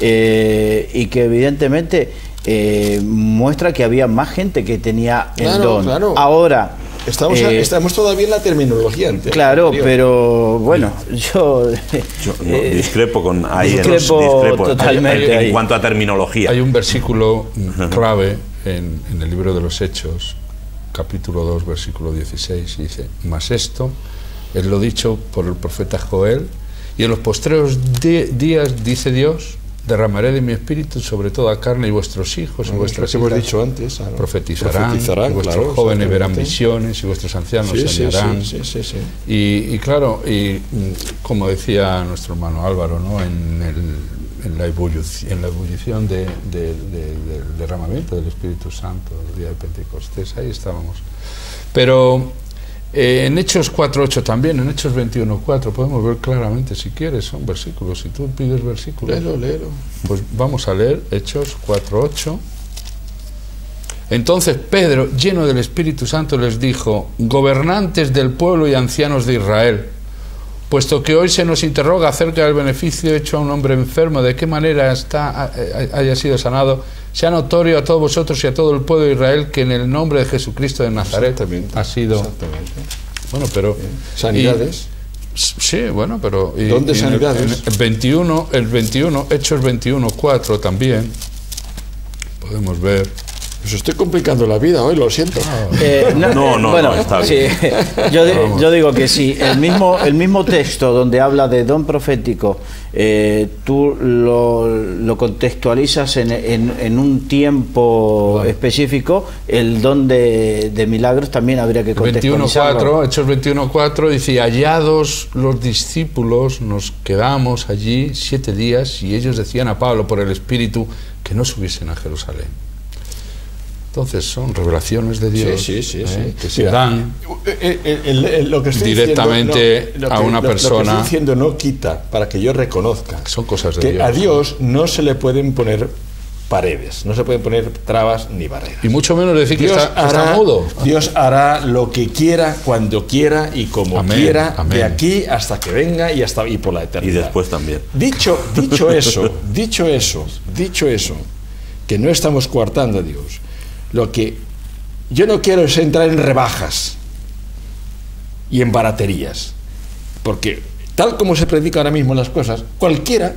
y que evidentemente muestra que había más gente que tenía el don. Claro. Ahora estamos todavía en la terminología anterior. Claro, pero bueno, yo discrepo con totalmente en cuanto a terminología. Hay un versículo clave en el libro de los Hechos, capítulo 2, versículo 16, y dice: mas esto es lo dicho por el profeta Joel, y en los postreros días, dice Dios, derramaré de mi espíritu sobre toda carne, y vuestros hijos y vuestras hijas, hemos dicho antes, profetizarán, y vuestros jóvenes verán visiones, y vuestros ancianos soñarán. Y claro, como decía nuestro hermano Álvaro, ¿no?, en la ebullición del derramamiento del Espíritu Santo, el día de Pentecostés, ahí estábamos. Pero en Hechos 4.8 también, en Hechos 21.4 podemos ver claramente, si quieres, son versículos. Si tú pides versículos, léelo. Pues vamos a leer Hechos 4.8. Entonces Pedro, lleno del Espíritu Santo, les dijo: gobernantes del pueblo y ancianos de Israel, puesto que hoy se nos interroga acerca del beneficio hecho a un hombre enfermo, de qué manera haya sido sanado, sea notorio a todos vosotros y a todo el pueblo de Israel que en el nombre de Jesucristo de Nazaret ha sido... Bueno, pero... ¿Sanidades? Sí, bueno, pero... ¿Dónde sanidades? El 21, Hechos 21.4 también, podemos ver... Pues estoy complicando la vida hoy, lo siento. No, está bien. Sí, yo digo que sí, el mismo texto donde habla de don profético, tú lo contextualizas en un tiempo específico. El don de milagros también habría que contextualizarlo. Hechos 21.4 dice: hallados los discípulos, nos quedamos allí 7 días, y ellos decían a Pablo por el Espíritu que no subiesen a Jerusalén. Entonces son revelaciones de Dios que se dan lo que estoy directamente a una persona. Lo que estoy diciendo no quita para que yo reconozca son cosas de que Dios. A Dios no se le pueden poner paredes, no se pueden poner trabas ni barreras. Y mucho menos decir que está mudo. Dios hará lo que quiera, cuando quiera y como quiera, de aquí hasta que venga y por la eternidad. Y después también. Dicho eso, que no estamos coartando a Dios. Lo que yo no quiero es entrar en rebajas y en baraterías, porque tal como se predica ahora mismo las cosas, cualquiera,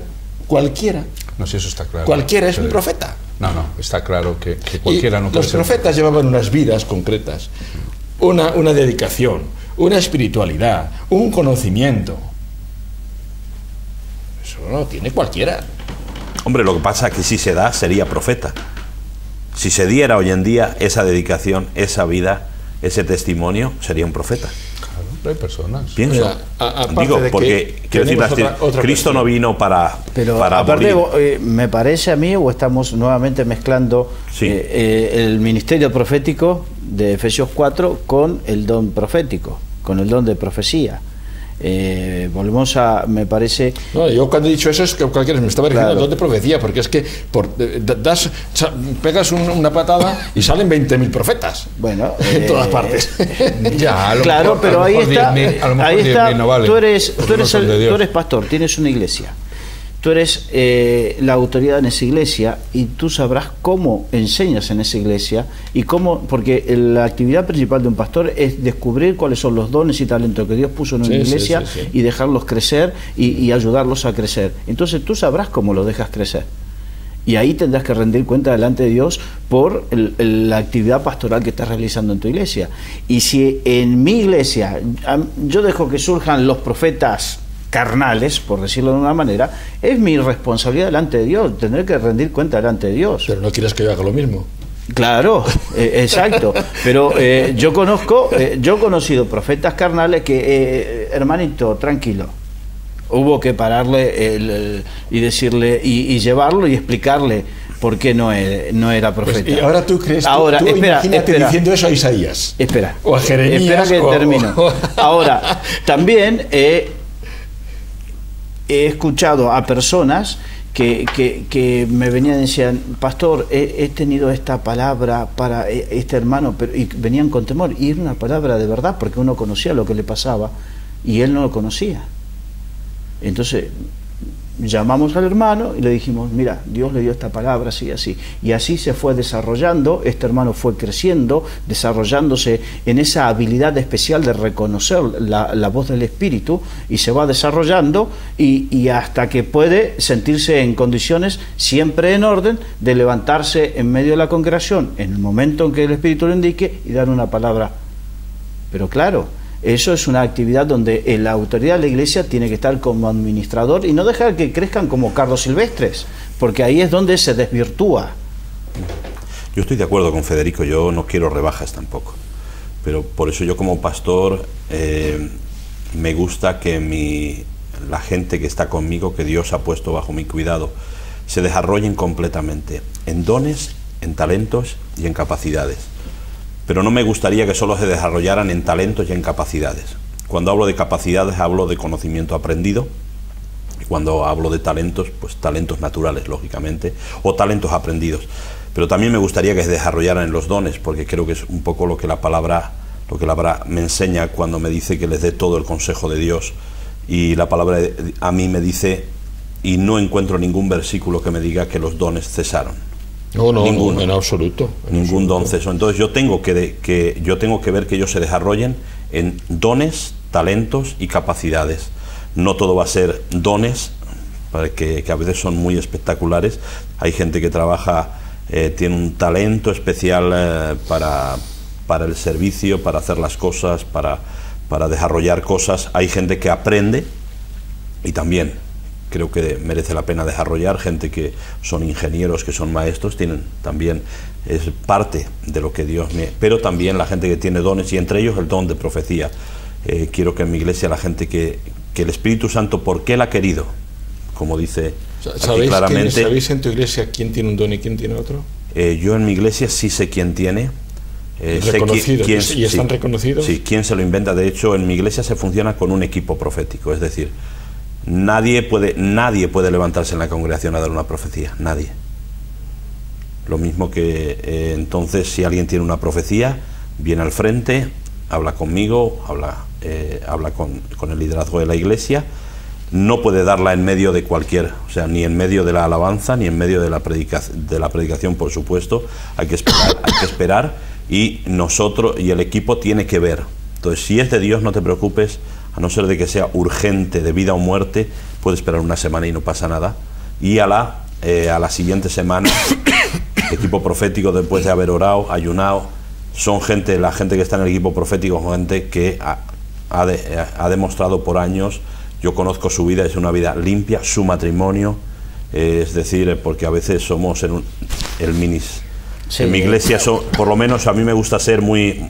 no sé, eso está claro, cualquiera es un profeta. No, está claro que cualquiera no puede ser. Los profetas llevaban unas vidas concretas, una dedicación, una espiritualidad, un conocimiento. Eso no tiene cualquiera. Hombre, lo que pasa es que si se da, sería profeta. Si se diera hoy en día esa dedicación, esa vida, ese testimonio, sería un profeta. Claro, hay personas. Pienso. Digo, porque quiero decir, Cristo no vino para aparte, morir. Me parece a mí, o estamos nuevamente mezclando el ministerio profético de Efesios 4 con el don profético, con el don de profecía. Volvemos a, me parece... No, yo cuando he dicho eso es que cualquiera me estaba refiriendo al don de profecía, porque es que pegas una patada y salen 20.000 profetas. Bueno, en todas partes. Claro, pero ahí está. No vale, tú eres pastor, tienes una iglesia. Tú eres la autoridad en esa iglesia, y tú sabrás cómo enseñas en esa iglesia y cómo, porque la actividad principal de un pastor es descubrir cuáles son los dones y talentos que Dios puso en una iglesia y dejarlos crecer y ayudarlos a crecer. Entonces tú sabrás cómo los dejas crecer. Y ahí tendrás que rendir cuenta delante de Dios por la actividad pastoral que estás realizando en tu iglesia. Y si en mi iglesia yo dejo que surjan los profetas carnales, por decirlo de una manera, es mi responsabilidad delante de Dios, tendré que rendir cuenta delante de Dios. Pero no quieres que yo haga lo mismo. Claro, exacto. Pero yo he conocido profetas carnales que, hermanito, tranquilo, hubo que pararle y decirle y llevarlo y explicarle por qué no era profeta. Pues, y ahora tú crees, tú imagínate diciendo eso a Isaías. Espera. O a Jeremías. Espera que termino. Ahora, también he escuchado a personas que me venían y decían, pastor, he tenido esta palabra para este hermano, y venían con temor, y era una palabra de verdad, porque uno conocía lo que le pasaba, y él no lo conocía. Entonces llamamos al hermano y le dijimos, mira, Dios le dio esta palabra así, así, y así se fue desarrollando. Este hermano fue creciendo, desarrollándose en esa habilidad especial de reconocer la voz del Espíritu, y se va desarrollando y hasta que puede sentirse en condiciones, siempre en orden, de levantarse en medio de la congregación en el momento en que el Espíritu lo indique y dar una palabra. Pero claro, eso es una actividad donde la autoridad de la iglesia tiene que estar como administrador y no dejar que crezcan como cardos silvestres, porque ahí es donde se desvirtúa. Yo estoy de acuerdo con Federico, yo no quiero rebajas tampoco, pero por eso yo como pastor me gusta que la gente que está conmigo, que Dios ha puesto bajo mi cuidado, se desarrollen completamente en dones, en talentos y en capacidades. Pero no me gustaría que solo se desarrollaran en talentos y en capacidades. Cuando hablo de capacidades hablo de conocimiento aprendido, y cuando hablo de talentos, pues talentos naturales, lógicamente, o talentos aprendidos. Pero también me gustaría que se desarrollaran en los dones, porque creo que es un poco lo que la palabra me enseña cuando me dice que les dé todo el consejo de Dios. Y la palabra a mí me dice, y no encuentro ningún versículo que me diga que los dones cesaron. No, ninguno, en absoluto. Ningún don cesó. Entonces yo tengo que ver que ellos se desarrollen en dones, talentos y capacidades. No todo va a ser dones, que a veces son muy espectaculares. Hay gente que trabaja, tiene un talento especial para el servicio, para hacer las cosas, para desarrollar cosas. Hay gente que aprende y también creo que merece la pena desarrollar. Gente que son ingenieros, que son maestros, tienen también, es parte de lo que Dios me... Pero también la gente que tiene dones, y entre ellos el don de profecía. Quiero que en mi iglesia la gente que el Espíritu Santo, porque Él ha querido, como dice aquí claramente... ¿Sabéis en tu iglesia quién tiene un don y quién tiene otro? Yo en mi iglesia sí sé quién tiene. ¿Reconocidos? ¿Y están reconocidos? Sí, quién se lo inventa. De hecho, en mi iglesia se funciona con un equipo profético, es decir... Nadie puede levantarse en la congregación a dar una profecía, nadie. Lo mismo que entonces, si alguien tiene una profecía, viene al frente, habla conmigo, habla con el liderazgo de la iglesia. No puede darla en medio de cualquier, o sea, ni en medio de la alabanza, ni en medio de la predicación, por supuesto. Hay que esperar, y nosotros y el equipo tiene que ver. Entonces, si es de Dios, no te preocupes. A no ser de que sea urgente, de vida o muerte, puede esperar una semana y no pasa nada. Y a la siguiente semana, el equipo profético, después de haber orado, ayunado, la gente que está en el equipo profético, gente que ha demostrado por años, yo conozco su vida, es una vida limpia, su matrimonio, es decir, porque a veces somos en mi iglesia, por lo menos a mí me gusta ser muy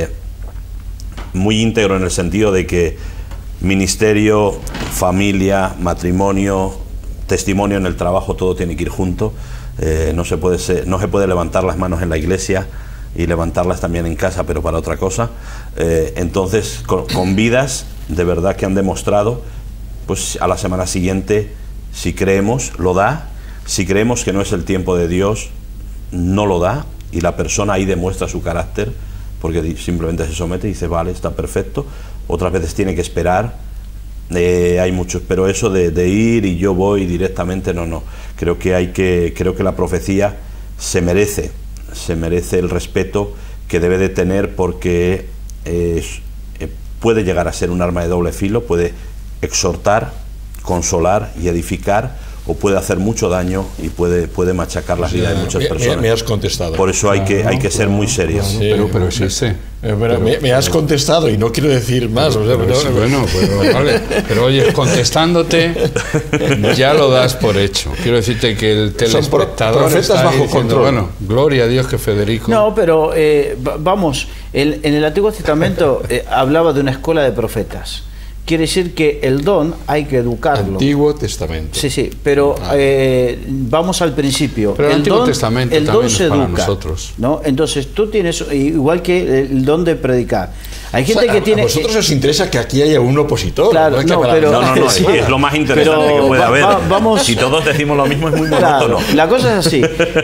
íntegro, en el sentido de que ministerio, familia, matrimonio, testimonio en el trabajo, todo tiene que ir junto. No se puede levantar las manos en la iglesia y levantarlas también en casa, pero para otra cosa. Entonces, con vidas de verdad que han demostrado, pues a la semana siguiente, si creemos, lo da. Si creemos que no es el tiempo de Dios, no lo da, y la persona ahí demuestra su carácter, porque simplemente se somete y dice, vale, está perfecto. Otras veces tiene que esperar, hay muchos, pero eso de ir y yo voy directamente, no. Creo que la profecía se merece el respeto que debe de tener, porque puede llegar a ser un arma de doble filo, puede exhortar, consolar y edificar, o puede hacer mucho daño y puede machacar la vida de muchas personas. Me has contestado. Por eso hay que ser muy serios. Sí, pero existe. Me has contestado y no quiero decir más. Pero oye, contestándote ya lo das por hecho. Quiero decirte que el telespectador profetas está bajo diciendo, control. bueno, gloria a Dios que Federico... No, pero vamos, en el Antiguo Testamento hablaba de una escuela de profetas. quiere decir que el don hay que educarlo. Antiguo Testamento. Sí, sí, pero vamos al principio. Pero el Antiguo Testamento el también don se es para educa, nosotros, ¿no? Entonces tú tienes, igual que el don de predicar. Hay gente que tiene. ¿A vosotros os interesa que aquí haya un opositor? Claro, no, no, sí, es lo más interesante pero que puede haber. Vamos, si todos decimos lo mismo es muy claro, monótono. la cosa es así.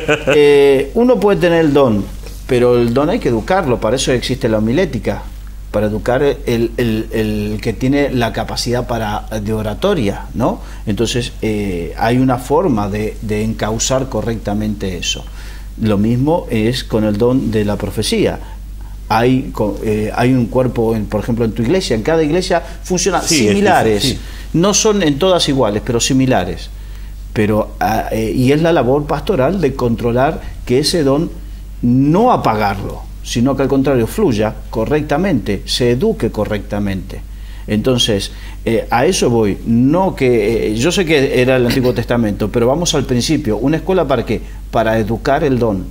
Uno puede tener el don, pero el don hay que educarlo. Para eso existe la homilética, para educar el que tiene la capacidad de oratoria, ¿no? Entonces hay una forma de encauzar correctamente eso. Lo mismo es con el don de la profecía. Hay un cuerpo, por ejemplo, en tu iglesia, en cada iglesia funcionan similares, sí. No son en todas iguales, pero similares. Pero y es la labor pastoral de controlar que ese don no apagarlo, sino que al contrario fluya correctamente, se eduque correctamente. Entonces, a eso voy. No que yo sé que era el Antiguo Testamento, pero vamos al principio. ¿Una escuela para qué? Para educar el don.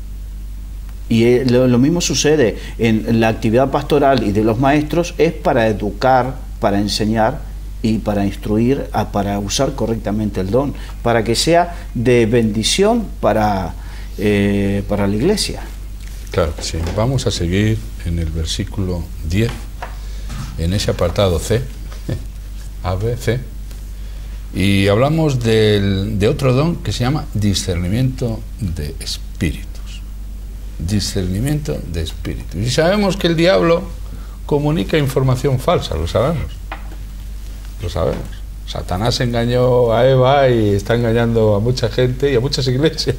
Y lo mismo sucede en la actividad pastoral y de los maestros, es para educar, para enseñar y para instruir, para usar correctamente el don, para que sea de bendición para la iglesia. Claro que sí. Vamos a seguir en el versículo 10, en ese apartado C, A, B, C, y hablamos de otro don que se llama discernimiento de espíritus. Discernimiento de espíritus. Y sabemos que el diablo comunica información falsa, lo sabemos. Lo sabemos. Satanás engañó a Eva y está engañando a mucha gente y a muchas iglesias.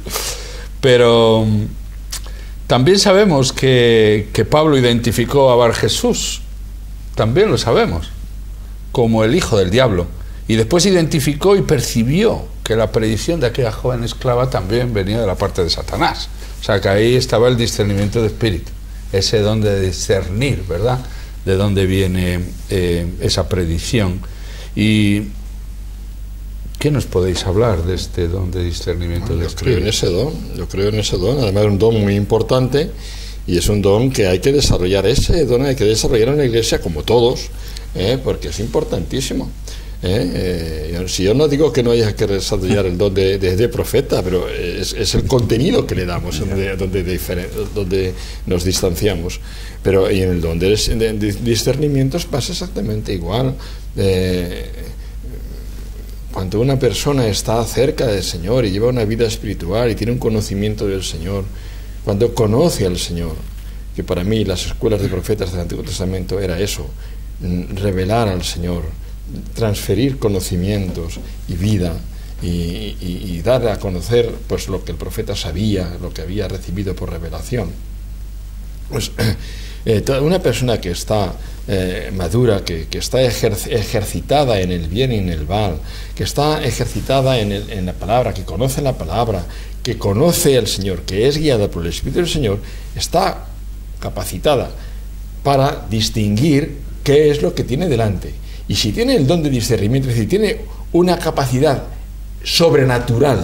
Pero también sabemos que Pablo identificó a Bar Jesús, también lo sabemos, como el hijo del diablo. Y después identificó y percibió que la predicción de aquella joven esclava también venía de la parte de Satanás. O sea que ahí estaba el discernimiento de espíritu, ese don de discernir, ¿verdad? De dónde viene esa predicción. ¿Y qué nos podéis hablar de este don de discernimiento de espíritu? Yo creo en ese don, además es un don muy importante y es un don que hay que desarrollar. Ese don hay que desarrollar en la iglesia como todos, porque es importantísimo. Si yo no digo que no haya que desarrollar el don de profeta, pero es el contenido que le damos donde nos distanciamos. Pero y en el don de discernimientos pasa exactamente igual. Cuando una persona está cerca del Señor y lleva una vida espiritual y tiene un conocimiento del Señor, cuando conoce al Señor, que para mí las escuelas de profetas del Antiguo Testamento era eso, revelar al Señor, transferir conocimientos y vida y dar a conocer pues lo que el profeta sabía, lo que había recibido por revelación. Pues una persona que está madura, que está ejercitada en el bien y en el mal, que está ejercitada en la palabra, que conoce la palabra, que conoce al Señor, que es guiada por el Espíritu del Señor, está capacitada para distinguir qué es lo que tiene delante. Y si tiene el don de discernimiento, es decir, tiene una capacidad sobrenatural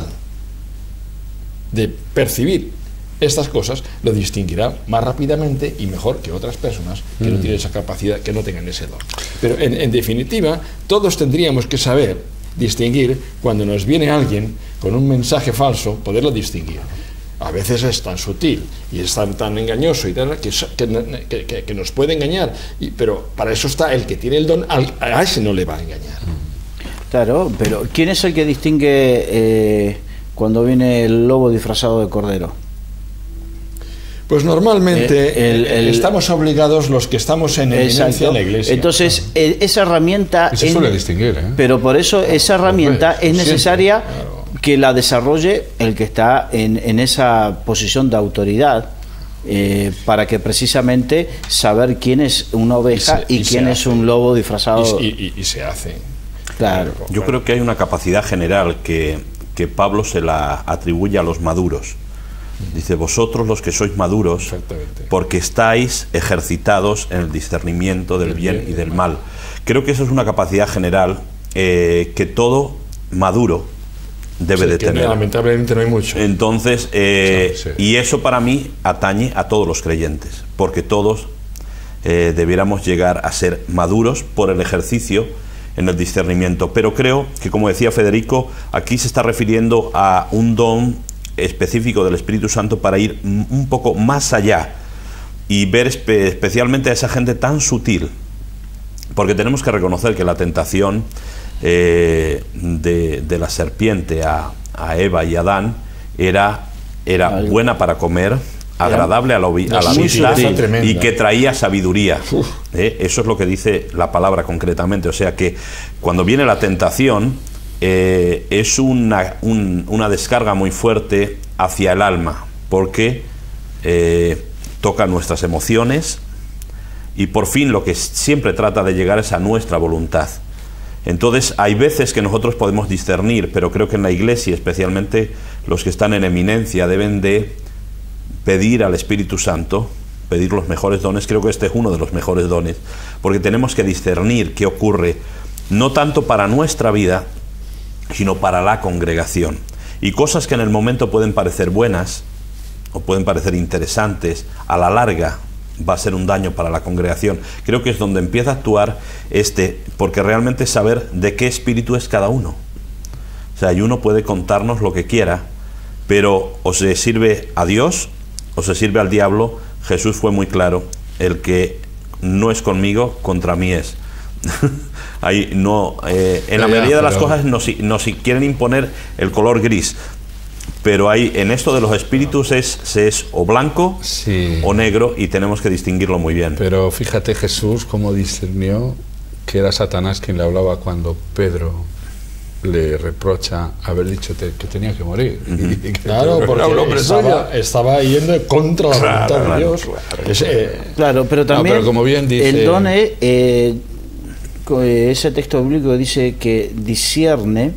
de percibir estas cosas, lo distinguirá más rápidamente y mejor que otras personas que no tienen esa capacidad, que no tengan ese don. Pero en definitiva, todos tendríamos que saber distinguir cuando nos viene alguien con un mensaje falso, poderlo distinguir. A veces es tan sutil y es tan engañoso y tal, que nos puede engañar, pero para eso está el que tiene el don, a ese no le va a engañar. Claro, pero ¿quién es el que distingue cuando viene el lobo disfrazado de cordero? Pues normalmente estamos obligados los que estamos en eminencia en la iglesia. Entonces, esa herramienta... Y se suele distinguir, Pero por eso esa herramienta es necesaria que la desarrolle el que está en esa posición de autoridad, para que precisamente saber quién es una oveja y quién es un lobo disfrazado. Y se hace. Claro. Yo creo que hay una capacidad general que Pablo se la atribuye a los maduros. Dice, vosotros los que sois maduros, porque estáis ejercitados en el discernimiento del bien y del mal. Creo que eso es una capacidad general que todo maduro debe de tener. Lamentablemente no hay mucho. Entonces, y eso para mí atañe a todos los creyentes, porque todos debiéramos llegar a ser maduros por el ejercicio en el discernimiento. Pero creo que, como decía Federico, aquí se está refiriendo a un don específico del Espíritu Santo para ir un poco más allá y ver especialmente a esa gente tan sutil, porque tenemos que reconocer que la tentación de la serpiente a Eva y Adán era buena para comer, agradable a la vista y que traía sabiduría. Eso es lo que dice la palabra concretamente. O sea que cuando viene la tentación es una descarga muy fuerte hacia el alma, porque toca nuestras emociones y por fin lo que siempre trata de llegar es a nuestra voluntad. Entonces hay veces que nosotros podemos discernir, pero creo que en la Iglesia, especialmente los que están en eminencia, deben de pedir al Espíritu Santo, pedir los mejores dones. Creo que este es uno de los mejores dones, porque tenemos que discernir qué ocurre, no tanto para nuestra vida, sino para la congregación. Y cosas que en el momento pueden parecer buenas o pueden parecer interesantes, a la larga va a ser un daño para la congregación. Creo que es donde empieza a actuar porque realmente saber de qué espíritu es cada uno. O sea, y uno puede contarnos lo que quiera, pero o se sirve a Dios o se sirve al diablo. Jesús fue muy claro: el que no es conmigo, contra mí es. Ahí no, en la mayoría de las cosas nos quieren imponer el color gris, pero en esto de los espíritus es o blanco o negro, y tenemos que distinguirlo muy bien. Pero fíjate Jesús cómo discernió que era Satanás quien le hablaba cuando Pedro le reprocha haber dicho que tenía que morir. Claro, porque estaba yendo contra la voluntad de Dios. Claro, pero también pero como bien dice, el don ese texto bíblico dice que discierne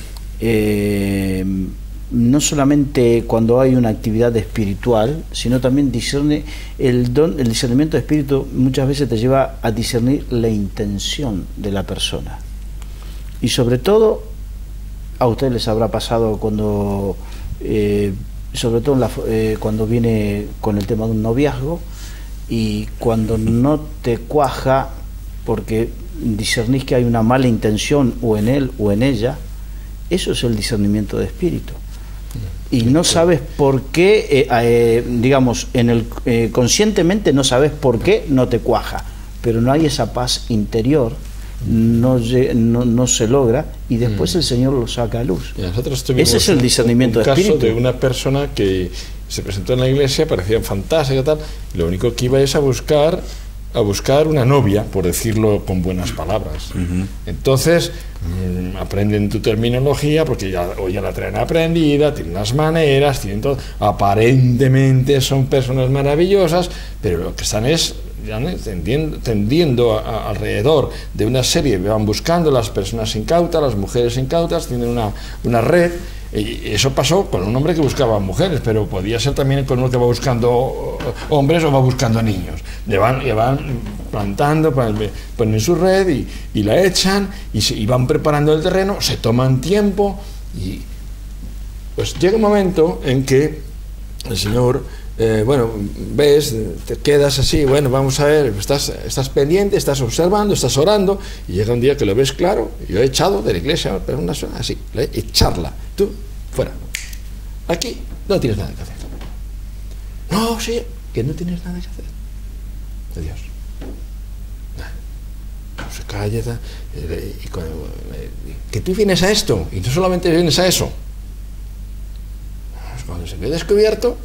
no solamente cuando hay una actividad espiritual, sino también discierne el discernimiento de espíritu. Muchas veces te lleva a discernir la intención de la persona, y sobre todo a ustedes les habrá pasado cuando sobre todo cuando viene con el tema de un noviazgo, y cuando no te cuaja porque discernís que hay una mala intención o en él o en ella. Eso es el discernimiento de espíritu. Y no sabes por qué, digamos, conscientemente no sabes por qué no te cuaja, pero no hay esa paz interior, no se logra, y después el Señor lo saca a luz. Ese es el discernimiento de espíritu. Un caso de una persona que se presentó en la iglesia, parecía fantástica y tal, y lo único que iba es a buscar una novia, por decirlo con buenas palabras. Entonces aprenden tu terminología, porque ya la traen aprendida, tienen las maneras, tienen todo, aparentemente son personas maravillosas, pero lo que están es tendiendo alrededor de una serie, van buscando las personas incautas, las mujeres incautas, tienen una red. Y eso pasó con un hombre que buscaba mujeres, pero podía ser también con uno que va buscando hombres o va buscando niños. Le van plantando, ponen su red y la echan y van preparando el terreno, se toman tiempo, y pues llega un momento en que el Señor, ves, te quedas así, vamos a ver, estás pendiente, estás observando, estás orando, y llega un día que lo ves claro. Yo he echado de la iglesia, pero una sola, así, echarla, tú, fuera, aquí no tienes nada que hacer. No, sí, que no tienes nada que hacer. Adiós. Se calla, que tú vienes a esto, y no solamente vienes a eso. Cuando se ve descubierto,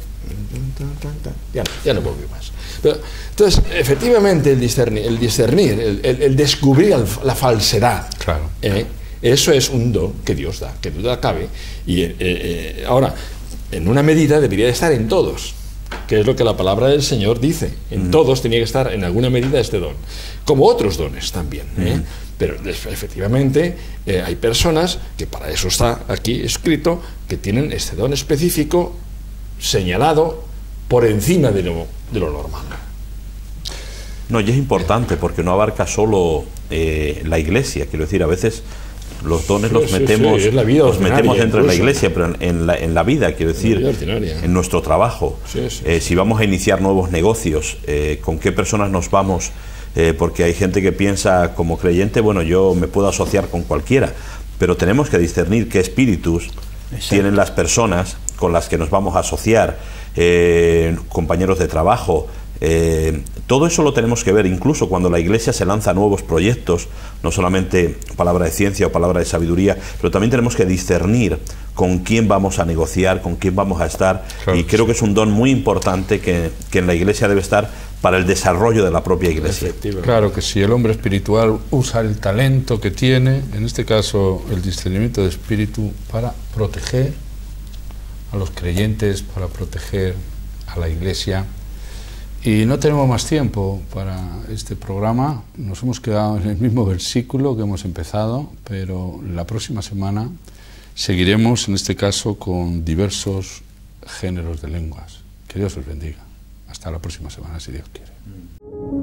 ya no puedo vivir más. Pero, entonces, efectivamente, el discernir, el descubrir la falsedad, claro, eso es un don que Dios da, que duda cabe. Y ahora, en una medida debería de estar en todos, que es lo que la palabra del Señor dice. En todos tenía que estar en alguna medida este don, como otros dones también. Pero efectivamente hay personas que, para eso está aquí escrito, que tienen este don específico señalado por encima de lo normal. No, y es importante porque no abarca solo la iglesia. Quiero decir, a veces Los dones los metemos, los metemos dentro de la iglesia, pero en la vida, quiero decir, en nuestro trabajo. Si vamos a iniciar nuevos negocios, ¿con qué personas nos vamos? Porque hay gente que piensa como creyente, bueno, yo me puedo asociar con cualquiera, pero tenemos que discernir qué espíritus tienen las personas con las que nos vamos a asociar, compañeros de trabajo. Todo eso lo tenemos que ver, incluso cuando la iglesia se lanza a nuevos proyectos, no solamente palabra de ciencia o palabra de sabiduría, pero también tenemos que discernir con quién vamos a negociar, con quién vamos a estar, y creo que es un don muy importante que en la iglesia debe estar para el desarrollo de la propia iglesia. Claro que si el hombre espiritual usa el talento que tiene, en este caso el discernimiento de espíritu, para proteger a los creyentes, para proteger a la iglesia. Y no tenemos más tiempo para este programa, nos hemos quedado en el mismo versículo que hemos empezado, pero la próxima semana seguiremos, en este caso, con diversos géneros de lenguas. Que Dios os bendiga. Hasta la próxima semana, si Dios quiere.